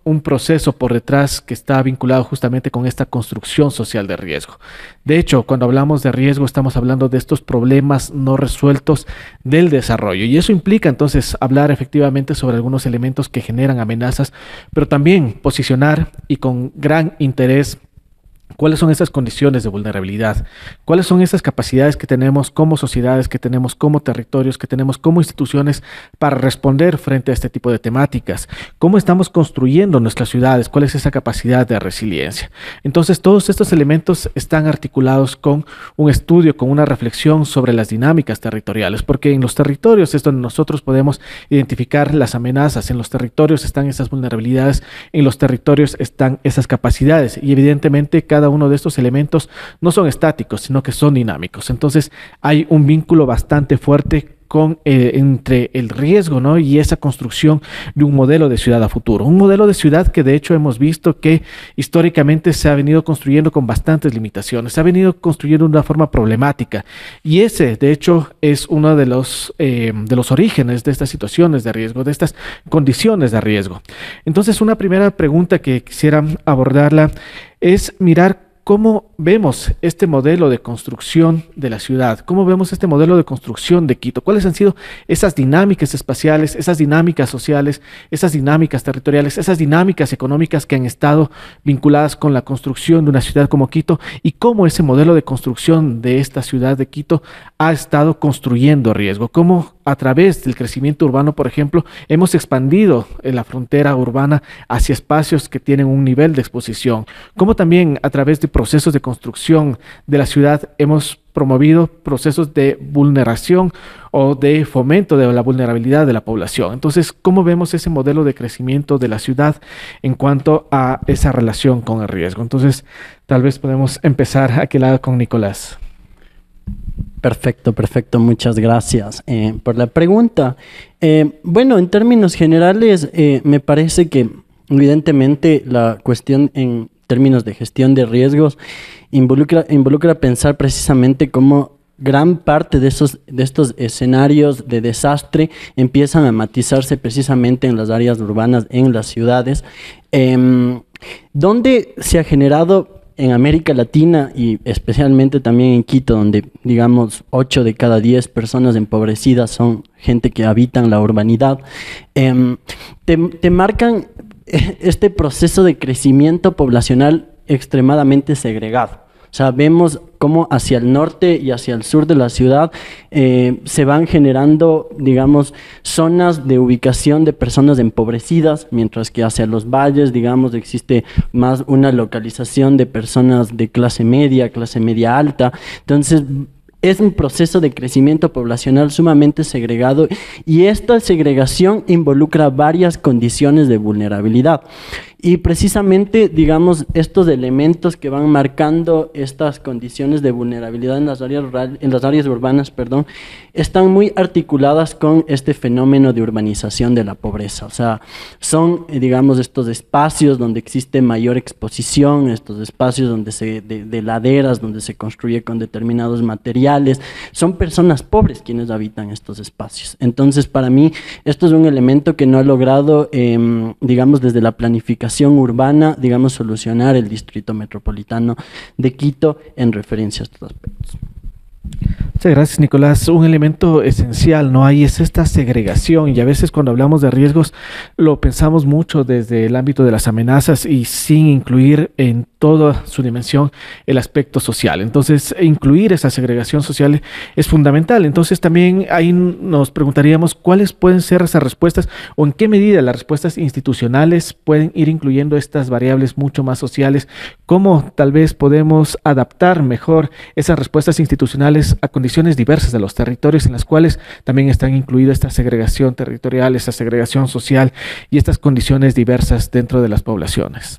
un proceso por detrás que está vinculado justamente con esta construcción social de riesgo. De hecho, cuando hablamos de riesgo estamos hablando de estos problemas no resueltos del desarrollo, y eso implica entonces hablar efectivamente sobre algunos elementos que generan amenazas, pero también posicionar y con gran interés cuáles son esas condiciones de vulnerabilidad, cuáles son esas capacidades que tenemos como sociedades, que tenemos como territorios, que tenemos como instituciones para responder frente a este tipo de temáticas, cómo estamos construyendo nuestras ciudades, cuál es esa capacidad de resiliencia. Entonces, todos estos elementos están articulados con un estudio, con una reflexión sobre las dinámicas territoriales, porque en los territorios es donde nosotros podemos identificar las amenazas, en los territorios están esas vulnerabilidades, en los territorios están esas capacidades, y evidentemente cada uno de estos elementos no son estáticos, sino que son dinámicos. Entonces hay un vínculo bastante fuerte con, eh, entre el riesgo, ¿no?, y esa construcción de un modelo de ciudad a futuro. Un modelo de ciudad que de hecho hemos visto que históricamente se ha venido construyendo con bastantes limitaciones, se ha venido construyendo de una forma problemática, y ese de hecho es uno de los, eh, de los orígenes de estas situaciones de riesgo, de estas condiciones de riesgo. Entonces, una primera pregunta que quisiera abordarla es mirar ¿cómo vemos este modelo de construcción de la ciudad? ¿Cómo vemos este modelo de construcción de Quito? ¿Cuáles han sido esas dinámicas espaciales, esas dinámicas sociales, esas dinámicas territoriales, esas dinámicas económicas que han estado vinculadas con la construcción de una ciudad como Quito? ¿Y cómo ese modelo de construcción de esta ciudad de Quito ha estado construyendo riesgo? ¿Cómo a través del crecimiento urbano, por ejemplo, hemos expandido la frontera urbana hacia espacios que tienen un nivel de exposición? ¿Cómo también a través de procesos de construcción de la ciudad hemos promovido procesos de vulneración o de fomento de la vulnerabilidad de la población? Entonces, ¿cómo vemos ese modelo de crecimiento de la ciudad en cuanto a esa relación con el riesgo? Entonces, tal vez podemos empezar aquí lado con Nicolás. Perfecto, perfecto. Muchas gracias eh, por la pregunta. Eh, bueno, en términos generales, eh, me parece que evidentemente la cuestión en términos de gestión de riesgos involucra, involucra pensar precisamente cómo gran parte de, esos, de estos escenarios de desastre empiezan a matizarse precisamente en las áreas urbanas, en las ciudades, eh, donde se ha generado en América Latina y especialmente también en Quito, donde digamos ocho de cada diez personas empobrecidas son gente que habitan la urbanidad, eh, te, te marcan este proceso de crecimiento poblacional extremadamente segregado. O sea, vemos cómo hacia el norte y hacia el sur de la ciudad eh, se van generando, digamos, zonas de ubicación de personas empobrecidas, mientras que hacia los valles, digamos, existe más una localización de personas de clase media, clase media alta. Entonces, es un proceso de crecimiento poblacional sumamente segregado, y esta segregación involucra varias condiciones de vulnerabilidad. Y precisamente, digamos, estos elementos que van marcando estas condiciones de vulnerabilidad en las áreas rural, en las áreas urbanas, perdón, están muy articuladas con este fenómeno de urbanización de la pobreza. O sea, son, digamos, estos espacios donde existe mayor exposición, estos espacios donde se, de, de laderas, donde se construye con determinados materiales. Son personas pobres quienes habitan estos espacios. Entonces, para mí, esto es un elemento que no ha logrado, eh, digamos, desde la planificación urbana, digamos, solucionar el distrito metropolitano de Quito en referencia a estos aspectos. Muchas gracias, Nicolás. Un elemento esencial, ¿no? Ahí es esta segregación, y a veces cuando hablamos de riesgos lo pensamos mucho desde el ámbito de las amenazas y sin incluir en toda su dimensión el aspecto social. Entonces, incluir esa segregación social es fundamental. Entonces, también ahí nos preguntaríamos cuáles pueden ser esas respuestas, o en qué medida las respuestas institucionales pueden ir incluyendo estas variables mucho más sociales, cómo tal vez podemos adaptar mejor esas respuestas institucionales a condiciones diversas de los territorios en las cuales también están incluidas esta segregación territorial, esta segregación social y estas condiciones diversas dentro de las poblaciones.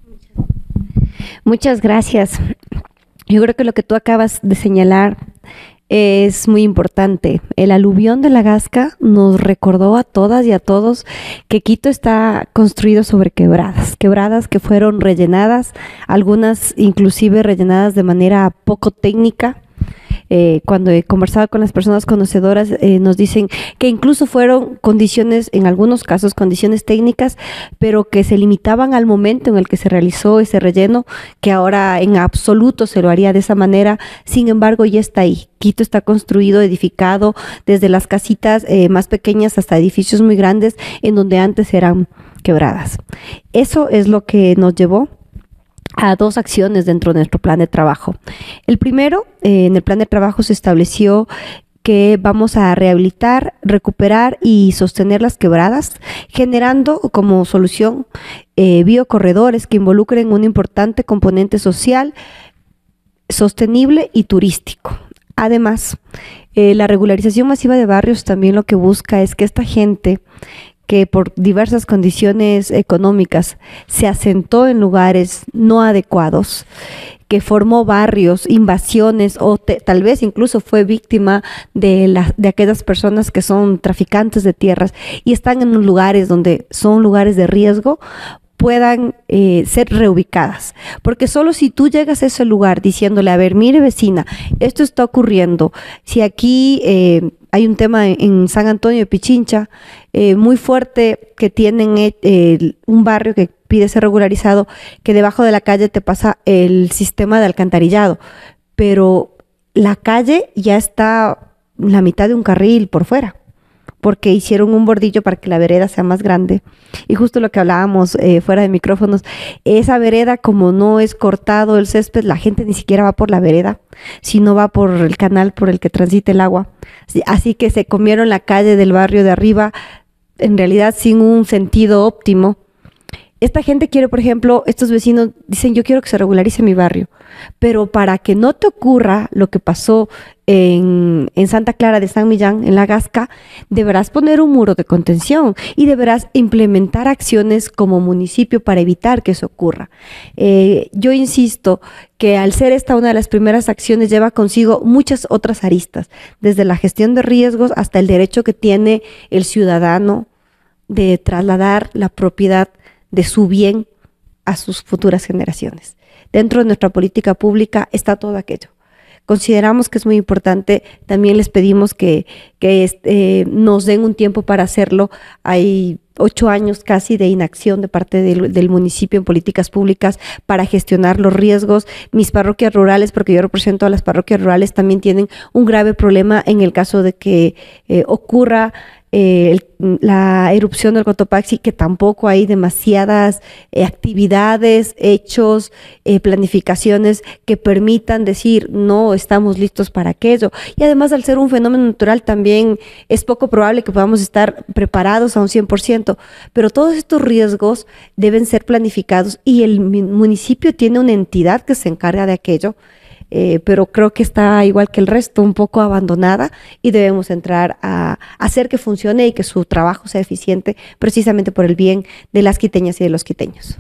Muchas gracias. Yo creo que lo que tú acabas de señalar es muy importante. El aluvión de la Gasca nos recordó a todas y a todos que Quito está construido sobre quebradas, quebradas que fueron rellenadas, algunas inclusive rellenadas de manera poco técnica, eh, cuando he conversado con las personas conocedoras, eh, nos dicen que incluso fueron condiciones, en algunos casos condiciones técnicas, pero que se limitaban al momento en el que se realizó ese relleno, que ahora en absoluto se lo haría de esa manera. Sin embargo, ya está ahí. Quito está construido, edificado, desde las casitas eh, más pequeñas hasta edificios muy grandes, en donde antes eran quebradas. Eso es lo que nos llevó a dos acciones dentro de nuestro plan de trabajo. El primero, eh, en el plan de trabajo se estableció que vamos a rehabilitar, recuperar y sostener las quebradas, generando como solución eh, biocorredores que involucren un importante componente social, sostenible y turístico. Además, eh, la regularización masiva de barrios también lo que busca es que esta gente que por diversas condiciones económicas se asentó en lugares no adecuados, que formó barrios, invasiones o te, tal vez incluso fue víctima de, la, de aquellas personas que son traficantes de tierras y están en lugares donde son lugares de riesgo, puedan eh, ser reubicadas. Porque solo si tú llegas a ese lugar diciéndole, a ver, mire vecina, esto está ocurriendo, si aquí eh, hay un tema en San Antonio de Pichincha eh, muy fuerte que tienen eh, un barrio que pide ser regularizado, que debajo de la calle te pasa el sistema de alcantarillado, pero la calle ya está la mitad de un carril por fuera, porque hicieron un bordillo para que la vereda sea más grande. Y justo lo que hablábamos eh, fuera de micrófonos, esa vereda, como no es cortado el césped, la gente ni siquiera va por la vereda, sino va por el canal por el que transita el agua. Así que se comieron la calle del barrio de arriba, en realidad sin un sentido óptimo. Esta gente quiere, por ejemplo, estos vecinos dicen, yo quiero que se regularice mi barrio, pero para que no te ocurra lo que pasó en, en Santa Clara de San Millán, en La Gasca, deberás poner un muro de contención y deberás implementar acciones como municipio para evitar que eso ocurra. Eh, yo insisto que al ser esta una de las primeras acciones lleva consigo muchas otras aristas, desde la gestión de riesgos hasta el derecho que tiene el ciudadano de trasladar la propiedad de su bien a sus futuras generaciones. Dentro de nuestra política pública está todo aquello. Consideramos que es muy importante, también les pedimos que, que este, nos den un tiempo para hacerlo. Hay ocho años casi de inacción de parte del, del municipio en políticas públicas para gestionar los riesgos. Mis parroquias rurales, porque yo represento a las parroquias rurales, también tienen un grave problema en el caso de que eh, ocurra Eh, el, la erupción del Cotopaxi, que tampoco hay demasiadas eh, actividades, hechos, eh, planificaciones que permitan decir no estamos listos para aquello. Y además, al ser un fenómeno natural, también es poco probable que podamos estar preparados a un cien por ciento, pero todos estos riesgos deben ser planificados y el municipio tiene una entidad que se encarga de aquello. Eh, pero creo que está igual que el resto, un poco abandonada, y debemos entrar a, a hacer que funcione y que su trabajo sea eficiente, precisamente por el bien de las quiteñas y de los quiteños.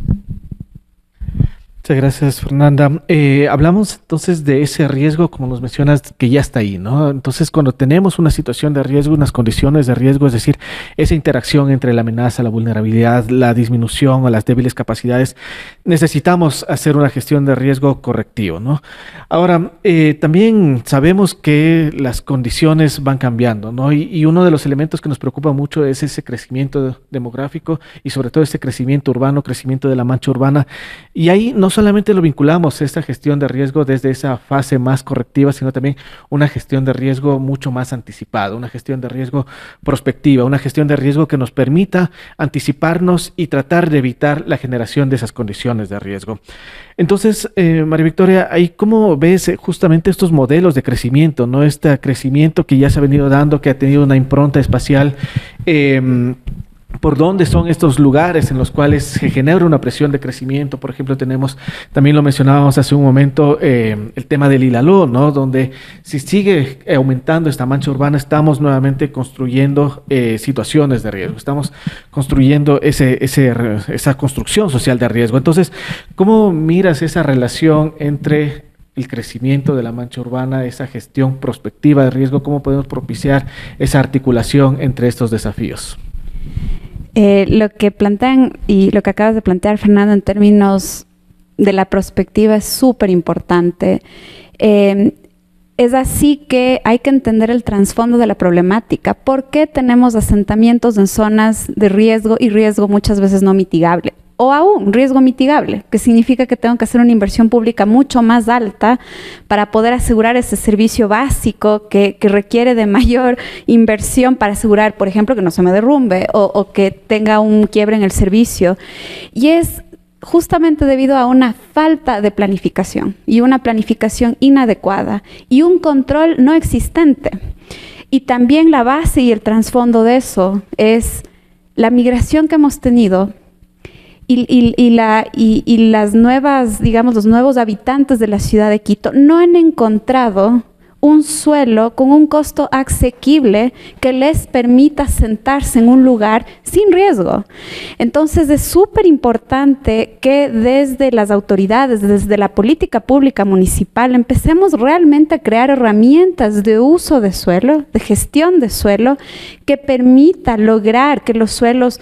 Muchas gracias, Fernanda. Eh, hablamos entonces de ese riesgo, como nos mencionas, que ya está ahí, ¿no? Entonces, cuando tenemos una situación de riesgo, unas condiciones de riesgo, es decir, esa interacción entre la amenaza, la vulnerabilidad, la disminución o las débiles capacidades, necesitamos hacer una gestión de riesgo correctivo, ¿no? Ahora, eh, también sabemos que las condiciones van cambiando, ¿no? Y, y uno de los elementos que nos preocupa mucho es ese crecimiento demográfico y sobre todo ese crecimiento urbano, crecimiento de la mancha urbana. Y ahí no solamente lo vinculamos a esta gestión de riesgo desde esa fase más correctiva, sino también una gestión de riesgo mucho más anticipada, una gestión de riesgo prospectiva, una gestión de riesgo que nos permita anticiparnos y tratar de evitar la generación de esas condiciones de riesgo. Entonces, eh, María Victoria, ahí ¿cómo ves justamente estos modelos de crecimiento, ¿no? Este crecimiento que ya se ha venido dando, que ha tenido una impronta espacial, eh, ¿por dónde son estos lugares en los cuales se genera una presión de crecimiento? Por ejemplo, tenemos, también lo mencionábamos hace un momento, eh, el tema del Ilaló, ¿no? Donde si sigue aumentando esta mancha urbana, estamos nuevamente construyendo eh, situaciones de riesgo, estamos construyendo ese, ese, esa construcción social de riesgo. Entonces, ¿cómo miras esa relación entre el crecimiento de la mancha urbana, esa gestión prospectiva de riesgo? ¿Cómo podemos propiciar esa articulación entre estos desafíos? Eh, lo que plantean y lo que acabas de plantear, Fernando, en términos de la prospectiva es súper importante. Eh, Es así que hay que entender el trasfondo de la problemática. ¿Por qué tenemos asentamientos en zonas de riesgo y riesgo muchas veces no mitigable? O aún riesgo mitigable, que significa que tengo que hacer una inversión pública mucho más alta para poder asegurar ese servicio básico que, que requiere de mayor inversión para asegurar, por ejemplo, que no se me derrumbe o, o que tenga un quiebre en el servicio. Y es justamente debido a una falta de planificación y una planificación inadecuada y un control no existente. Y también la base y el trasfondo de eso es la migración que hemos tenido y, y, y, la, y, y las nuevas, digamos, los nuevos habitantes de la ciudad de Quito no han encontrado un suelo con un costo asequible que les permita sentarse en un lugar sin riesgo. Entonces es súper importante que desde las autoridades, desde la política pública municipal, empecemos realmente a crear herramientas de uso de suelo, de gestión de suelo, que permita lograr que los suelos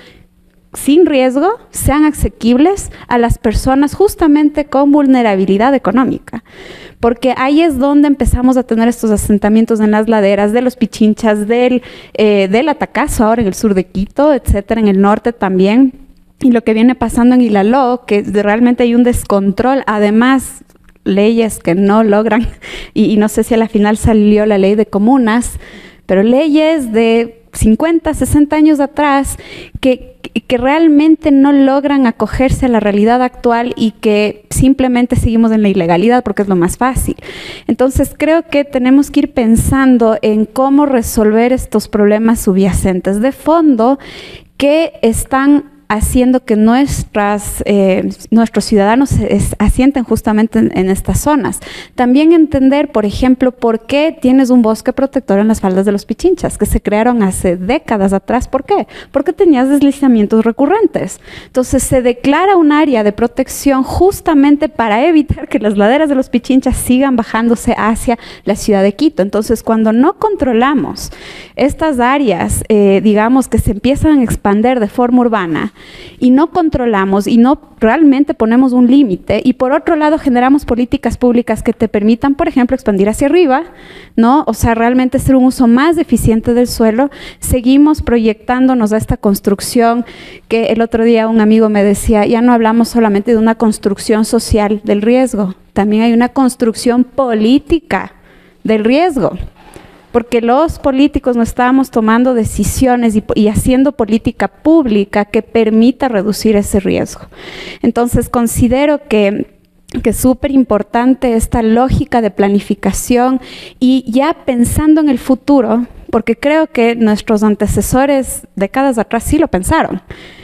sin riesgo sean asequibles a las personas justamente con vulnerabilidad económica. Porque ahí es donde empezamos a tener estos asentamientos en las laderas de los Pichinchas, del, eh, del Atacazo, ahora en el sur de Quito, etcétera, en el norte también. Y lo que viene pasando en Ilaló, que realmente hay un descontrol, además leyes que no logran, y, y no sé si a la final salió la ley de comunas, pero leyes de cincuenta, sesenta años atrás que, que realmente no logran acogerse a la realidad actual y que simplemente seguimos en la ilegalidad porque es lo más fácil. Entonces creo que tenemos que ir pensando en cómo resolver estos problemas subyacentes de fondo que están haciendo que nuestras, eh, nuestros ciudadanos se asienten justamente en, en estas zonas. También entender, por ejemplo, por qué tienes un bosque protector en las faldas de los Pichinchas, que se crearon hace décadas atrás. ¿Por qué? Porque tenías deslizamientos recurrentes. Entonces se declara un área de protección justamente para evitar que las laderas de los Pichinchas sigan bajándose hacia la ciudad de Quito. Entonces, cuando no controlamos estas áreas, eh, digamos, que se empiezan a expandir de forma urbana, y no controlamos y no realmente ponemos un límite, y por otro lado generamos políticas públicas que te permitan, por ejemplo, expandir hacia arriba, ¿no? O sea, realmente hacer un uso más eficiente del suelo, seguimos proyectándonos a esta construcción que el otro día un amigo me decía, ya no hablamos solamente de una construcción social del riesgo, también hay una construcción política del riesgo. Porque los políticos no estábamos tomando decisiones y, y haciendo política pública que permita reducir ese riesgo. Entonces considero que que es súper importante esta lógica de planificación y ya pensando en el futuro, porque creo que nuestros antecesores décadas atrás sí lo pensaron.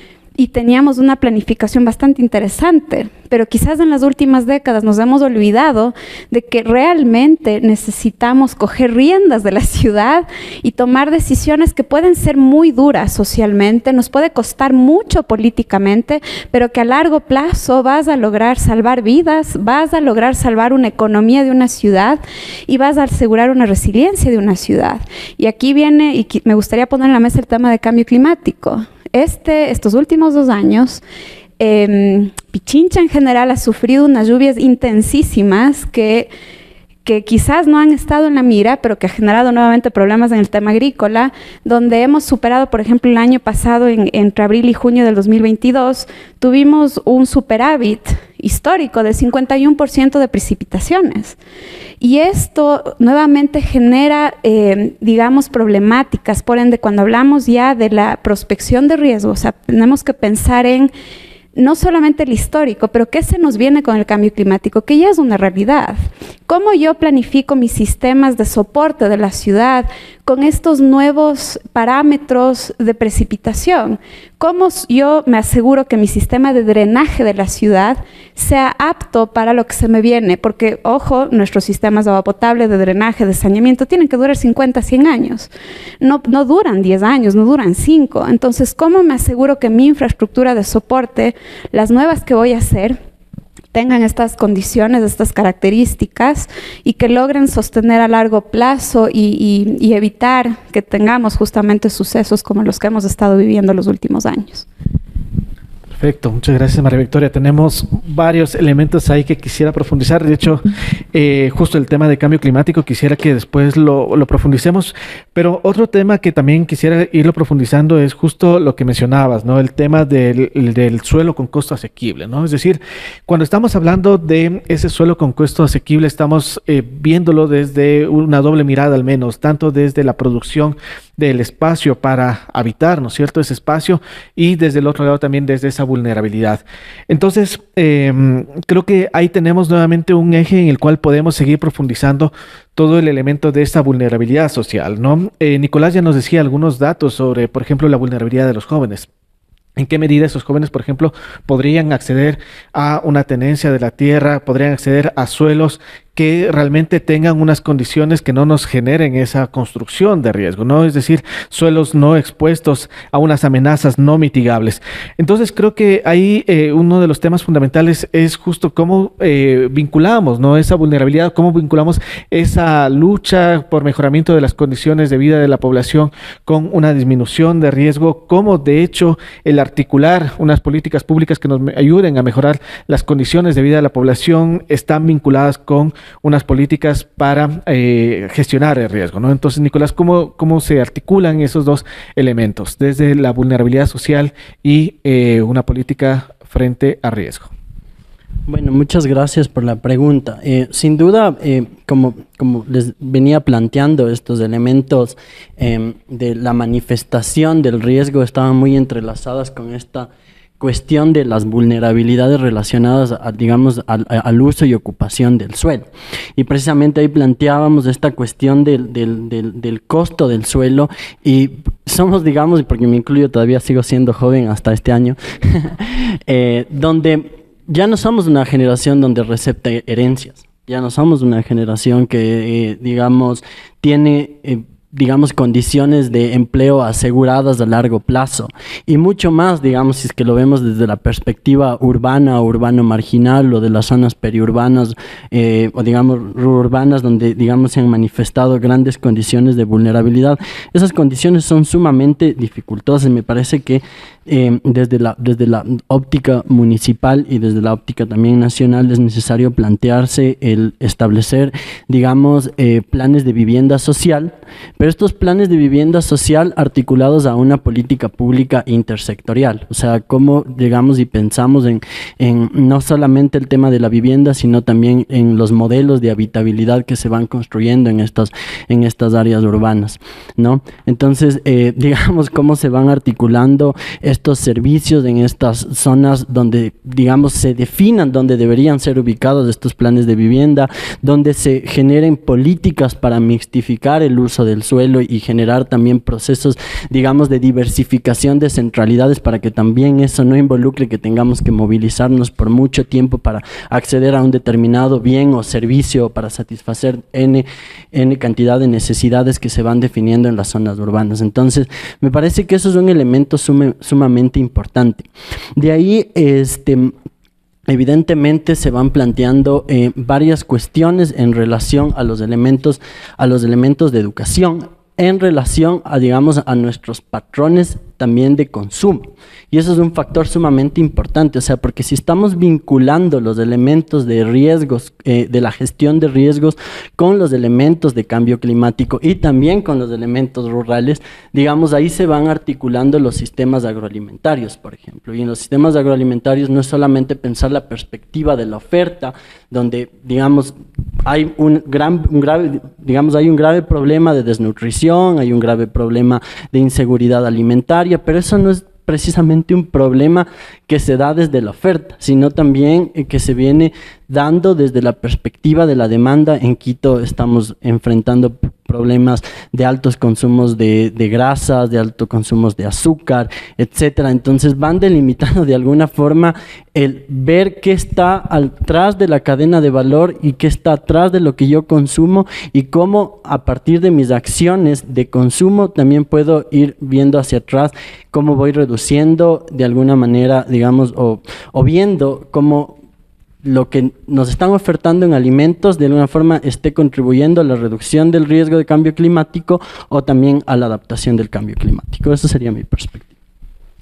Y teníamos una planificación bastante interesante, pero quizás en las últimas décadas nos hemos olvidado de que realmente necesitamos coger riendas de la ciudad y tomar decisiones que pueden ser muy duras socialmente, nos puede costar mucho políticamente, pero que a largo plazo vas a lograr salvar vidas, vas a lograr salvar una economía de una ciudad y vas a asegurar una resiliencia de una ciudad. Y aquí viene, y me gustaría poner en la mesa el tema de cambio climático. Este, estos últimos dos años, eh, Pichincha en general ha sufrido unas lluvias intensísimas que, que quizás no han estado en la mira, pero que ha generado nuevamente problemas en el tema agrícola, donde hemos superado, por ejemplo, el año pasado, en, entre abril y junio del dos mil veintidós, tuvimos un superávit histórico del cincuenta y uno por ciento de precipitaciones. Y esto nuevamente genera, eh, digamos, problemáticas. Por ende, cuando hablamos ya de la prospección de riesgos, o sea, tenemos que pensar en no solamente el histórico, pero qué se nos viene con el cambio climático, que ya es una realidad. ¿Cómo yo planifico mis sistemas de soporte de la ciudad con estos nuevos parámetros de precipitación? ¿Cómo yo me aseguro que mi sistema de drenaje de la ciudad sea apto para lo que se me viene? Porque, ojo, nuestros sistemas de agua potable, de drenaje, de saneamiento, tienen que durar cincuenta, cien años. No, no duran diez años, no duran cinco. Entonces, ¿cómo me aseguro que mi infraestructura de soporte, las nuevas que voy a hacer, tengan estas condiciones, estas características y que logren sostener a largo plazo y, y, y evitar que tengamos justamente sucesos como los que hemos estado viviendo los últimos años? Perfecto, muchas gracias, María Victoria. Tenemos varios elementos ahí que quisiera profundizar. De hecho, eh, justo el tema de cambio climático, quisiera que después lo, lo profundicemos, pero otro tema que también quisiera irlo profundizando es justo lo que mencionabas, ¿no? El tema del, del suelo con costo asequible, ¿no? Es decir, cuando estamos hablando de ese suelo con costo asequible, estamos eh, viéndolo desde una doble mirada al menos, tanto desde la producción del espacio para habitar, ¿no es cierto?, ese espacio, y desde el otro lado también desde esa vulnerabilidad. Entonces, eh, creo que ahí tenemos nuevamente un eje en el cual podemos seguir profundizando todo el elemento de esta vulnerabilidad social, ¿no? Eh, Nicolás ya nos decía algunos datos sobre, por ejemplo, la vulnerabilidad de los jóvenes. ¿En qué medida esos jóvenes, por ejemplo, podrían acceder a una tenencia de la tierra, podrían acceder a suelos que realmente tengan unas condiciones que no nos generen esa construcción de riesgo, ¿no? Es decir, suelos no expuestos a unas amenazas no mitigables. Entonces, creo que ahí eh, uno de los temas fundamentales es justo cómo eh, vinculamos, ¿no?, esa vulnerabilidad, cómo vinculamos esa lucha por mejoramiento de las condiciones de vida de la población con una disminución de riesgo, cómo de hecho el articular unas políticas públicas que nos ayuden a mejorar las condiciones de vida de la población están vinculadas con unas políticas para eh, gestionar el riesgo, ¿no? Entonces, Nicolás, ¿cómo, cómo se articulan esos dos elementos, desde la vulnerabilidad social y eh, una política frente a riesgo? Bueno, muchas gracias por la pregunta. Eh, sin duda, eh, como, como les venía planteando, estos elementos eh, de la manifestación del riesgo estaban muy entrelazadas con esta cuestión de las vulnerabilidades relacionadas, a, digamos, al, al uso y ocupación del suelo. Y precisamente ahí planteábamos esta cuestión del, del, del, del costo del suelo, y somos, digamos, porque me incluyo, todavía sigo siendo joven hasta este año, eh, donde ya no somos una generación donde recepta herencias, ya no somos una generación que, eh, digamos, tiene... Eh, digamos, condiciones de empleo aseguradas a largo plazo, y mucho más, digamos, si es que lo vemos desde la perspectiva urbana o urbano marginal, o de las zonas periurbanas, eh, o digamos, urbanas, donde, digamos, se han manifestado grandes condiciones de vulnerabilidad. Esas condiciones son sumamente dificultosas. Me parece que eh, desde la, desde la óptica municipal y desde la óptica también nacional es necesario plantearse el establecer, digamos, eh, planes de vivienda social, pero estos planes de vivienda social articulados a una política pública intersectorial. O sea, cómo llegamos y pensamos en, en no solamente el tema de la vivienda, sino también en los modelos de habitabilidad que se van construyendo en estas, en estas áreas urbanas, ¿no? Entonces, eh, digamos, cómo se van articulando estos servicios en estas zonas donde, digamos, se definan dónde deberían ser ubicados estos planes de vivienda, donde se generen políticas para mixtificar el uso del suelo y generar también procesos, digamos, de diversificación de centralidades, para que también eso no involucre que tengamos que movilizarnos por mucho tiempo para acceder a un determinado bien o servicio, para satisfacer N, N cantidad de necesidades que se van definiendo en las zonas urbanas. Entonces, me parece que eso es un elemento sume, sumamente importante. De ahí, este... evidentemente se van planteando eh, varias cuestiones en relación a los elementos, a los elementos de educación, en relación a, digamos, a nuestros patrones también de consumo. Y eso es un factor sumamente importante, o sea, porque si estamos vinculando los elementos de riesgos, eh, de la gestión de riesgos, con los elementos de cambio climático y también con los elementos rurales, digamos, ahí se van articulando los sistemas agroalimentarios, por ejemplo. Y en los sistemas agroalimentarios no es solamente pensar la perspectiva de la oferta, donde, digamos, hay un gran, un grave, digamos, hay un grave problema de desnutrición, hay un grave problema de inseguridad alimentaria, pero eso no es precisamente un problema que se da desde la oferta, sino también eh, que se viene dando desde la perspectiva de la demanda. En Quito estamos enfrentando problemas de altos consumos de, de grasas, de altos consumos de azúcar, etcétera. Entonces van delimitando de alguna forma el ver qué está atrás de la cadena de valor y qué está atrás de lo que yo consumo, y cómo a partir de mis acciones de consumo también puedo ir viendo hacia atrás cómo voy reduciendo de alguna manera, digamos, o, o viendo cómo lo que nos están ofertando en alimentos de alguna forma esté contribuyendo a la reducción del riesgo de cambio climático o también a la adaptación del cambio climático. Esa sería mi perspectiva.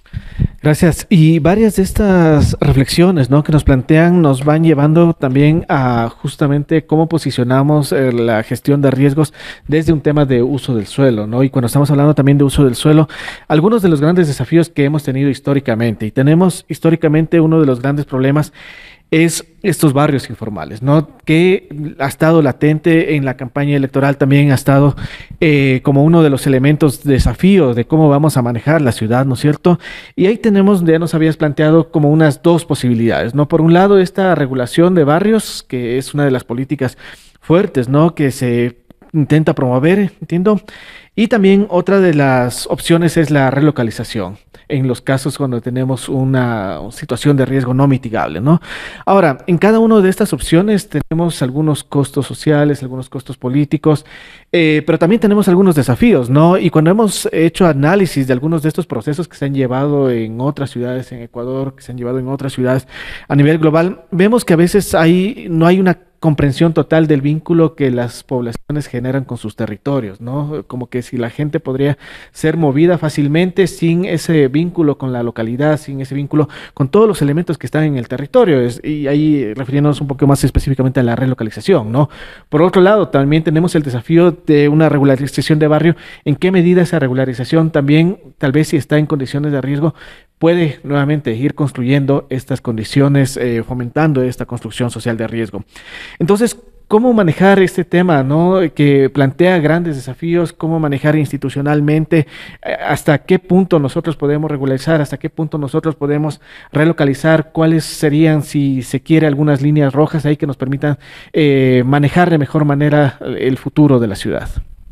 Gracias. Y varias de estas reflexiones, ¿no?, que nos plantean nos van llevando también a justamente cómo posicionamos eh, la gestión de riesgos desde un tema de uso del suelo, ¿no? Y cuando estamos hablando también de uso del suelo, algunos de los grandes desafíos que hemos tenido históricamente, y tenemos históricamente uno de los grandes problemas es estos barrios informales, ¿no?, que ha estado latente en la campaña electoral, también ha estado eh, como uno de los elementos desafíos de cómo vamos a manejar la ciudad, ¿no es cierto? Y ahí tenemos, ya nos habías planteado como unas dos posibilidades, ¿no? Por un lado, esta regulación de barrios, que es una de las políticas fuertes, ¿no?, que se intenta promover, entiendo. Y también otra de las opciones es la relocalización, en los casos cuando tenemos una situación de riesgo no mitigable, ¿no? Ahora, en cada una de estas opciones tenemos algunos costos sociales, algunos costos políticos, eh, pero también tenemos algunos desafíos, ¿no? Y cuando hemos hecho análisis de algunos de estos procesos que se han llevado en otras ciudades en Ecuador, que se han llevado en otras ciudades a nivel global, vemos que a veces hay, no hay una comprensión total del vínculo que las poblaciones generan con sus territorios, ¿no? Como que si la gente podría ser movida fácilmente sin ese vínculo con la localidad, sin ese vínculo con todos los elementos que están en el territorio, es, y ahí refiriéndonos un poco más específicamente a la relocalización, ¿no? Por otro lado, también tenemos el desafío de una regularización de barrio. ¿En qué medida esa regularización también, tal vez si está en condiciones de riesgo, puede nuevamente ir construyendo estas condiciones, eh, fomentando esta construcción social de riesgo? Entonces, ¿cómo manejar este tema, ¿no?, que plantea grandes desafíos? ¿Cómo manejar institucionalmente? ¿Hasta qué punto nosotros podemos regularizar? ¿Hasta qué punto nosotros podemos relocalizar? ¿Cuáles serían, si se quiere, algunas líneas rojas ahí que nos permitan eh, manejar de mejor manera el futuro de la ciudad?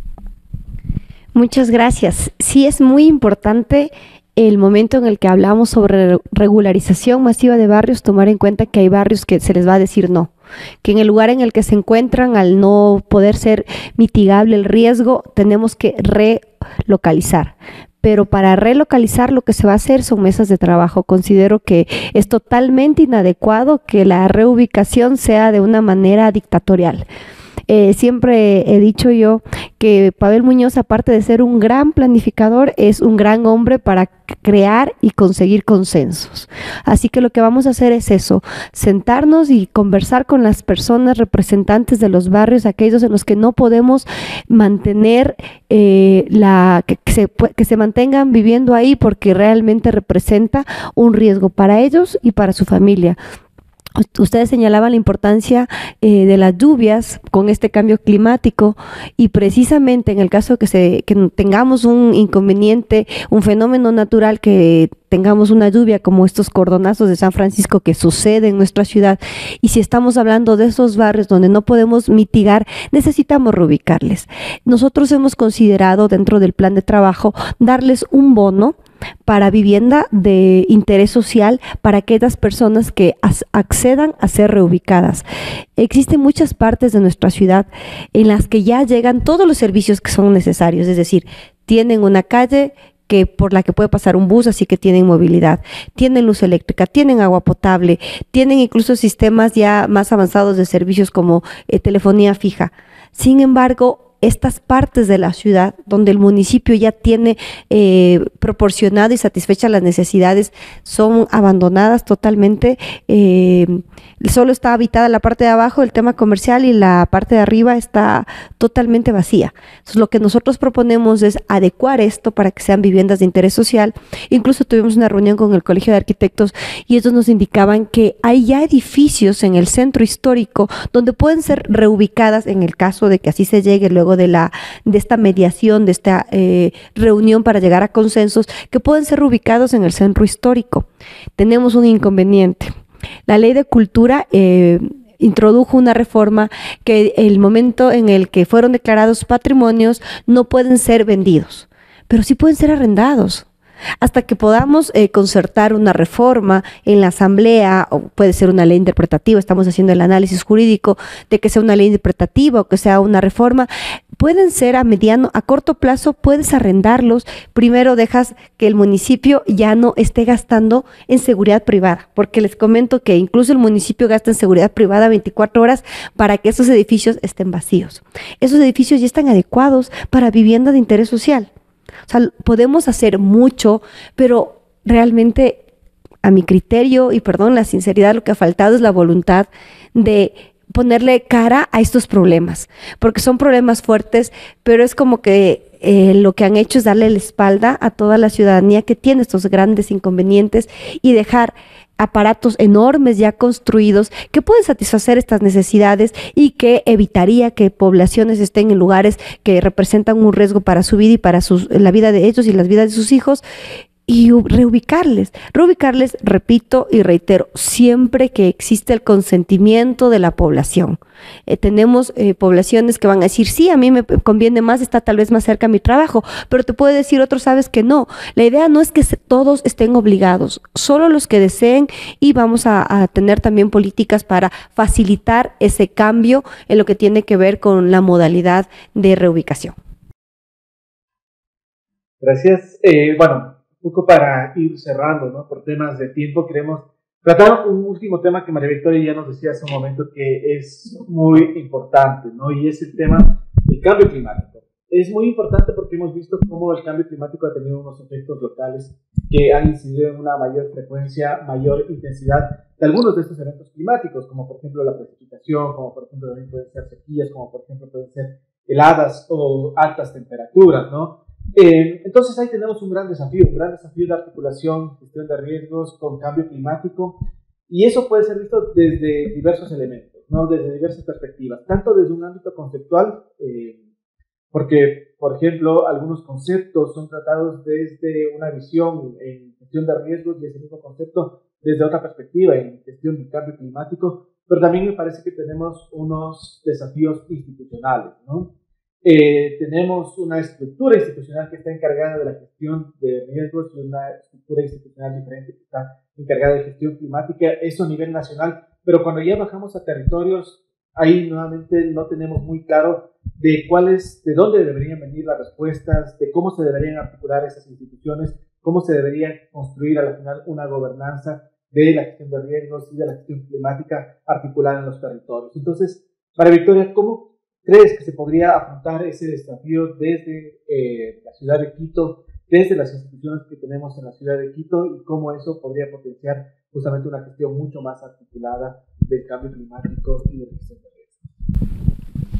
Muchas gracias. Sí, es muy importante el momento en el que hablamos sobre regularización masiva de barrios, tomar en cuenta que hay barrios que se les va a decir no, que en el lugar en el que se encuentran, al no poder ser mitigable el riesgo, tenemos que relocalizar. Pero para relocalizar lo que se va a hacer son mesas de trabajo. Considero que es totalmente inadecuado que la reubicación sea de una manera dictatorial. Eh, siempre he dicho yo que Pavel Muñoz, aparte de ser un gran planificador, es un gran hombre para crear y conseguir consensos. Así que lo que vamos a hacer es eso, sentarnos y conversar con las personas representantes de los barrios, aquellos en los que no podemos mantener eh, la que, que, se, que se mantengan viviendo ahí, porque realmente representa un riesgo para ellos y para su familia. Ustedes señalaban la importancia eh, de las lluvias con este cambio climático, y precisamente en el caso que, se, que tengamos un inconveniente, un fenómeno natural, que tengamos una lluvia como estos cordonazos de San Francisco que sucede en nuestra ciudad, y si estamos hablando de esos barrios donde no podemos mitigar, necesitamos reubicarles. Nosotros hemos considerado dentro del plan de trabajo darles un bono para vivienda de interés social para aquellas personas que accedan a ser reubicadas. Existen muchas partes de nuestra ciudad en las que ya llegan todos los servicios que son necesarios, es decir, tienen una calle que por la que puede pasar un bus, así que tienen movilidad, tienen luz eléctrica, tienen agua potable, tienen incluso sistemas ya más avanzados de servicios como eh, telefonía fija. Sin embargo, estas partes de la ciudad donde el municipio ya tiene eh, proporcionado y satisfechas las necesidades son abandonadas totalmente. Eh, solo está habitada la parte de abajo, el tema comercial, y la parte de arriba está totalmente vacía. Entonces, lo que nosotros proponemos es adecuar esto para que sean viviendas de interés social. Incluso tuvimos una reunión con el Colegio de Arquitectos y ellos nos indicaban que hay ya edificios en el centro histórico donde pueden ser reubicadas en el caso de que así se llegue luego de la de esta mediación, de esta eh, reunión para llegar a consensos, que pueden ser ubicados en el centro histórico. Tenemos un inconveniente. La Ley de Cultura eh, introdujo una reforma que el momento en el que fueron declarados patrimonios no pueden ser vendidos, pero sí pueden ser arrendados. Hasta que podamos eh, concertar una reforma en la asamblea, o puede ser una ley interpretativa, estamos haciendo el análisis jurídico de que sea una ley interpretativa o que sea una reforma, pueden ser a mediano, a corto plazo, puedes arrendarlos. Primero dejas que el municipio ya no esté gastando en seguridad privada, porque les comento que incluso el municipio gasta en seguridad privada veinticuatro horas para que esos edificios estén vacíos. Esos edificios ya están adecuados para vivienda de interés social. O sea, podemos hacer mucho, pero realmente, a mi criterio, y perdón la sinceridad, lo que ha faltado es la voluntad de ponerle cara a estos problemas, porque son problemas fuertes, pero es como que eh, lo que han hecho es darle la espalda a toda la ciudadanía que tiene estos grandes inconvenientes y dejar aparatos enormes ya construidos que pueden satisfacer estas necesidades y que evitaría que poblaciones estén en lugares que representan un riesgo para su vida y para sus, la vida de ellos y las vidas de sus hijos, y reubicarles, reubicarles, repito y reitero, siempre que existe el consentimiento de la población. Eh, tenemos eh, poblaciones que van a decir, sí, a mí me conviene más, está tal vez más cerca a mi trabajo, pero te puede decir otro, sabes que no. La idea no es que se, todos estén obligados, solo los que deseen, y vamos a, a tener también políticas para facilitar ese cambio en lo que tiene que ver con la modalidad de reubicación. Gracias. Eh, bueno, un poco para ir cerrando, ¿no? Por temas de tiempo, queremos tratar un último tema que María Victoria ya nos decía hace un momento que es muy importante, ¿no? Y es el tema del cambio climático. Es muy importante porque hemos visto cómo el cambio climático ha tenido unos efectos locales que han incidido en una mayor frecuencia, mayor intensidad de algunos de estos eventos climáticos, como por ejemplo la precipitación, como por ejemplo también pueden ser sequías, como por ejemplo pueden ser heladas o altas temperaturas, ¿no? Eh, entonces ahí tenemos un gran desafío, un gran desafío de articulación, gestión de riesgos con cambio climático, y eso puede ser visto desde diversos elementos, ¿no? Desde diversas perspectivas, tanto desde un ámbito conceptual, eh, porque, por ejemplo, algunos conceptos son tratados desde una visión en gestión de riesgos y ese mismo concepto desde otra perspectiva en gestión del cambio climático, pero también me parece que tenemos unos desafíos institucionales, ¿no? Eh, tenemos una estructura institucional que está encargada de la gestión de riesgos y una estructura institucional diferente que está encargada de gestión climática, eso a nivel nacional, pero cuando ya bajamos a territorios, ahí nuevamente no tenemos muy claro de cuáles, de dónde deberían venir las respuestas, de cómo se deberían articular esas instituciones, cómo se debería construir al final una gobernanza de la gestión de riesgos y de la gestión climática articulada en los territorios. Entonces, María Victoria, ¿cómo crees que se podría afrontar ese desafío desde eh, la ciudad de Quito, desde las instituciones que tenemos en la ciudad de Quito, y cómo eso podría potenciar justamente una gestión mucho más articulada del cambio climático y de la gestión de riesgos?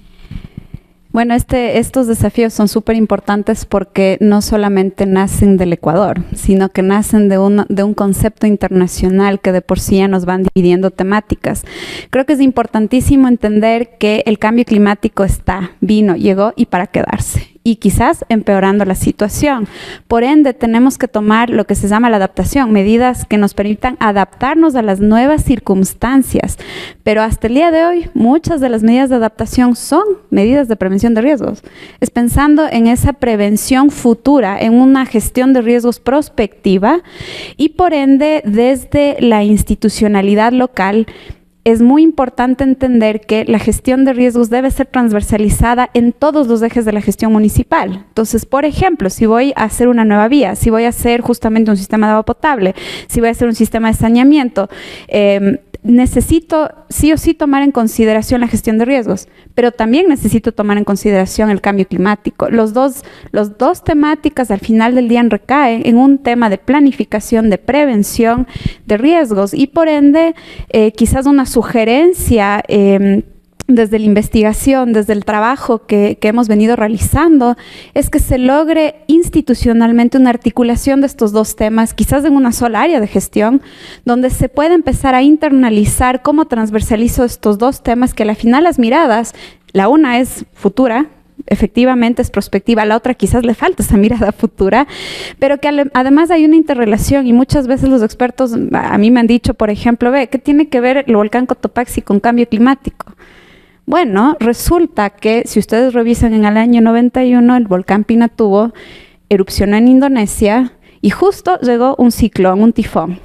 Bueno, este, estos desafíos son súper importantes porque no solamente nacen del Ecuador, sino que nacen de un, de un concepto internacional que de por sí ya nos van dividiendo temáticas. Creo que es importantísimo entender que el cambio climático está, vino, llegó y para quedarse, y quizás empeorando la situación. Por ende, tenemos que tomar lo que se llama la adaptación, medidas que nos permitan adaptarnos a las nuevas circunstancias. Pero hasta el día de hoy, muchas de las medidas de adaptación son medidas de prevención de riesgos. Es pensando en esa prevención futura, en una gestión de riesgos prospectiva, y por ende, desde la institucionalidad local, es muy importante entender que la gestión de riesgos debe ser transversalizada en todos los ejes de la gestión municipal. Entonces, por ejemplo, si voy a hacer una nueva vía, si voy a hacer justamente un sistema de agua potable, si voy a hacer un sistema de saneamiento, eh, necesito sí o sí tomar en consideración la gestión de riesgos, pero también necesito tomar en consideración el cambio climático. Los dos, los dos temáticas al final del día recaen en un tema de planificación, de prevención de riesgos, y por ende eh, quizás una sugerencia eh, desde la investigación, desde el trabajo que, que hemos venido realizando, es que se logre institucionalmente una articulación de estos dos temas, quizás en una sola área de gestión, donde se pueda empezar a internalizar cómo transversalizo estos dos temas, que al final las miradas, la una es futura, efectivamente es prospectiva, la otra quizás le falta esa mirada futura, pero que además hay una interrelación, y muchas veces los expertos a mí me han dicho, por ejemplo, ve, ¿qué tiene que ver el volcán Cotopaxi con cambio climático? Bueno, resulta que si ustedes revisan en el año noventa y uno, el volcán Pinatubo erupcionó en Indonesia y justo llegó un ciclón, un tifón.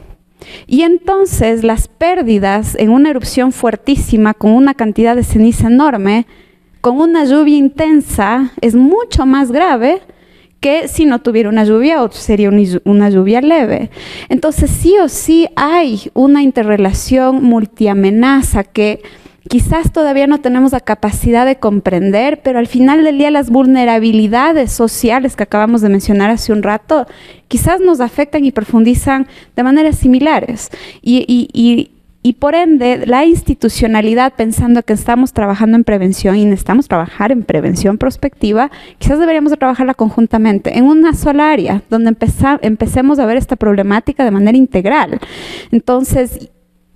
Y entonces las pérdidas en una erupción fuertísima, con una cantidad de ceniza enorme, con una lluvia intensa, es mucho más grave que si no tuviera una lluvia o sería una lluvia leve. Entonces sí o sí hay una interrelación multiamenaza que quizás todavía no tenemos la capacidad de comprender, pero al final del día las vulnerabilidades sociales que acabamos de mencionar hace un rato, quizás nos afectan y profundizan de maneras similares. Y, y, y, y por ende, la institucionalidad, pensando que estamos trabajando en prevención y necesitamos trabajar en prevención prospectiva, quizás deberíamos de trabajarla conjuntamente en una sola área, donde empeza, empecemos a ver esta problemática de manera integral. Entonces,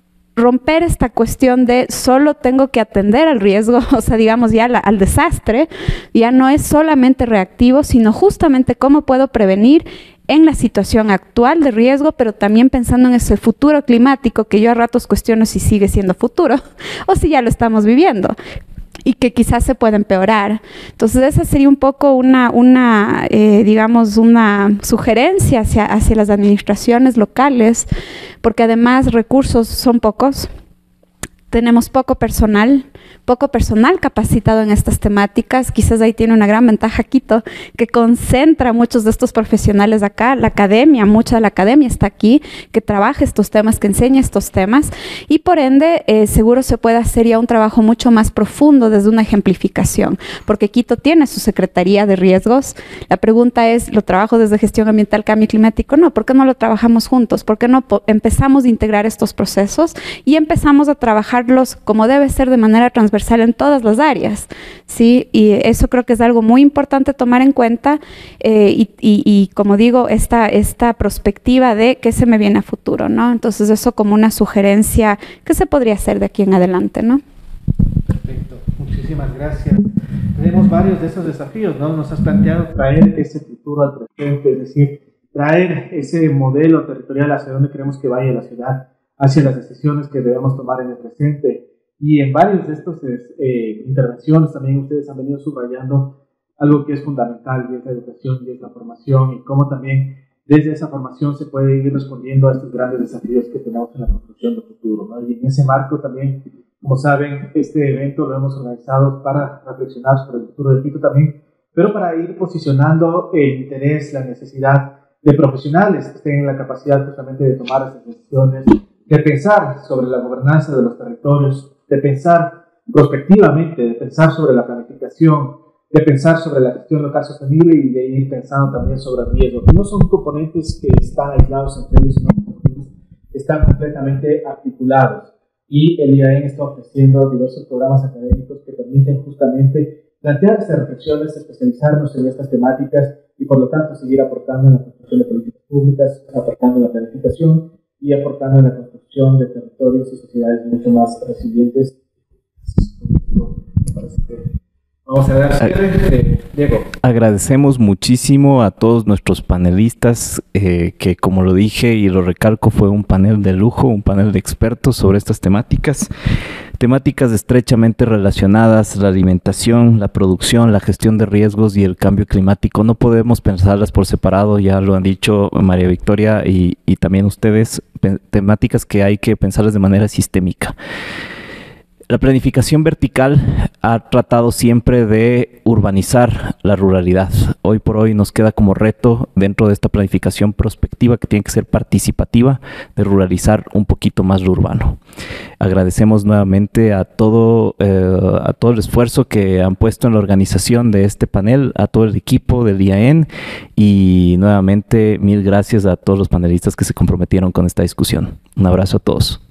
romper esta cuestión de solo tengo que atender al riesgo, o sea, digamos ya la, al desastre, ya no es solamente reactivo, sino justamente cómo puedo prevenir en la situación actual de riesgo, pero también pensando en ese futuro climático que yo a ratos cuestiono si sigue siendo futuro o si ya lo estamos viviendo y que quizás se puede empeorar. Entonces esa sería un poco una, una eh, digamos, una sugerencia hacia, hacia las administraciones locales, porque además recursos son pocos, tenemos poco personal, poco personal capacitado en estas temáticas. Quizás ahí tiene una gran ventaja Quito, que concentra muchos de estos profesionales acá, la academia, mucha de la academia está aquí, que trabaja estos temas, que enseña estos temas, y por ende eh, seguro se puede hacer ya un trabajo mucho más profundo desde una ejemplificación, porque Quito tiene su Secretaría de Riesgos. La pregunta es, ¿lo trabajo desde gestión ambiental, cambio climático? No, ¿por qué no lo trabajamos juntos? ¿Por qué no empezamos a integrar estos procesos y empezamos a trabajar como debe ser de manera transversal en todas las áreas, ¿sí? Y eso creo que es algo muy importante tomar en cuenta eh, y, y, y como digo, esta, esta perspectiva de qué se me viene a futuro, ¿no? Entonces eso como una sugerencia que se podría hacer de aquí en adelante, ¿no? Perfecto, muchísimas gracias. Tenemos varios de esos desafíos, ¿no? Nos has planteado traer ese futuro al presente, es decir, traer ese modelo territorial hacia donde queremos que vaya la ciudad, hacia las decisiones que debemos tomar en el presente. Y en varios de estos eh, intervenciones también ustedes han venido subrayando algo que es fundamental, y es la educación y es la formación, y cómo también desde esa formación se puede ir respondiendo a estos grandes desafíos que tenemos en la construcción del futuro, ¿no? Y en ese marco también, como saben, este evento lo hemos organizado para reflexionar sobre el futuro de Quito también, pero para ir posicionando el interés, la necesidad de profesionales que estén en la capacidad justamente de tomar esas decisiones, de pensar sobre la gobernanza de los territorios, de pensar prospectivamente, de pensar sobre la planificación, de pensar sobre la gestión local sostenible y de ir pensando también sobre el riesgo. No son componentes que están aislados entre ellos, sino que están completamente articulados. Y el I A E N está ofreciendo diversos programas académicos que permiten justamente plantear estas reflexiones, especializarnos en estas temáticas y por lo tanto seguir aportando en la construcción de políticas públicas, aportando en la planificación y aportando en la construcción de territorios y sociedades mucho más resilientes. Vamos a dar eh, Diego. Agradecemos muchísimo a todos nuestros panelistas, eh, que como lo dije y lo recalco, fue un panel de lujo, un panel de expertos sobre estas temáticas. Temáticas estrechamente relacionadas, la alimentación, la producción, la gestión de riesgos y el cambio climático. No podemos pensarlas por separado, ya lo han dicho María Victoria y, y también ustedes, temáticas que hay que pensarlas de manera sistémica. La planificación vertical ha tratado siempre de urbanizar la ruralidad. Hoy por hoy nos queda como reto dentro de esta planificación prospectiva, que tiene que ser participativa, de ruralizar un poquito más lo urbano. Agradecemos nuevamente a todo, eh, a todo el esfuerzo que han puesto en la organización de este panel, a todo el equipo del I A E N, y nuevamente mil gracias a todos los panelistas que se comprometieron con esta discusión. Un abrazo a todos.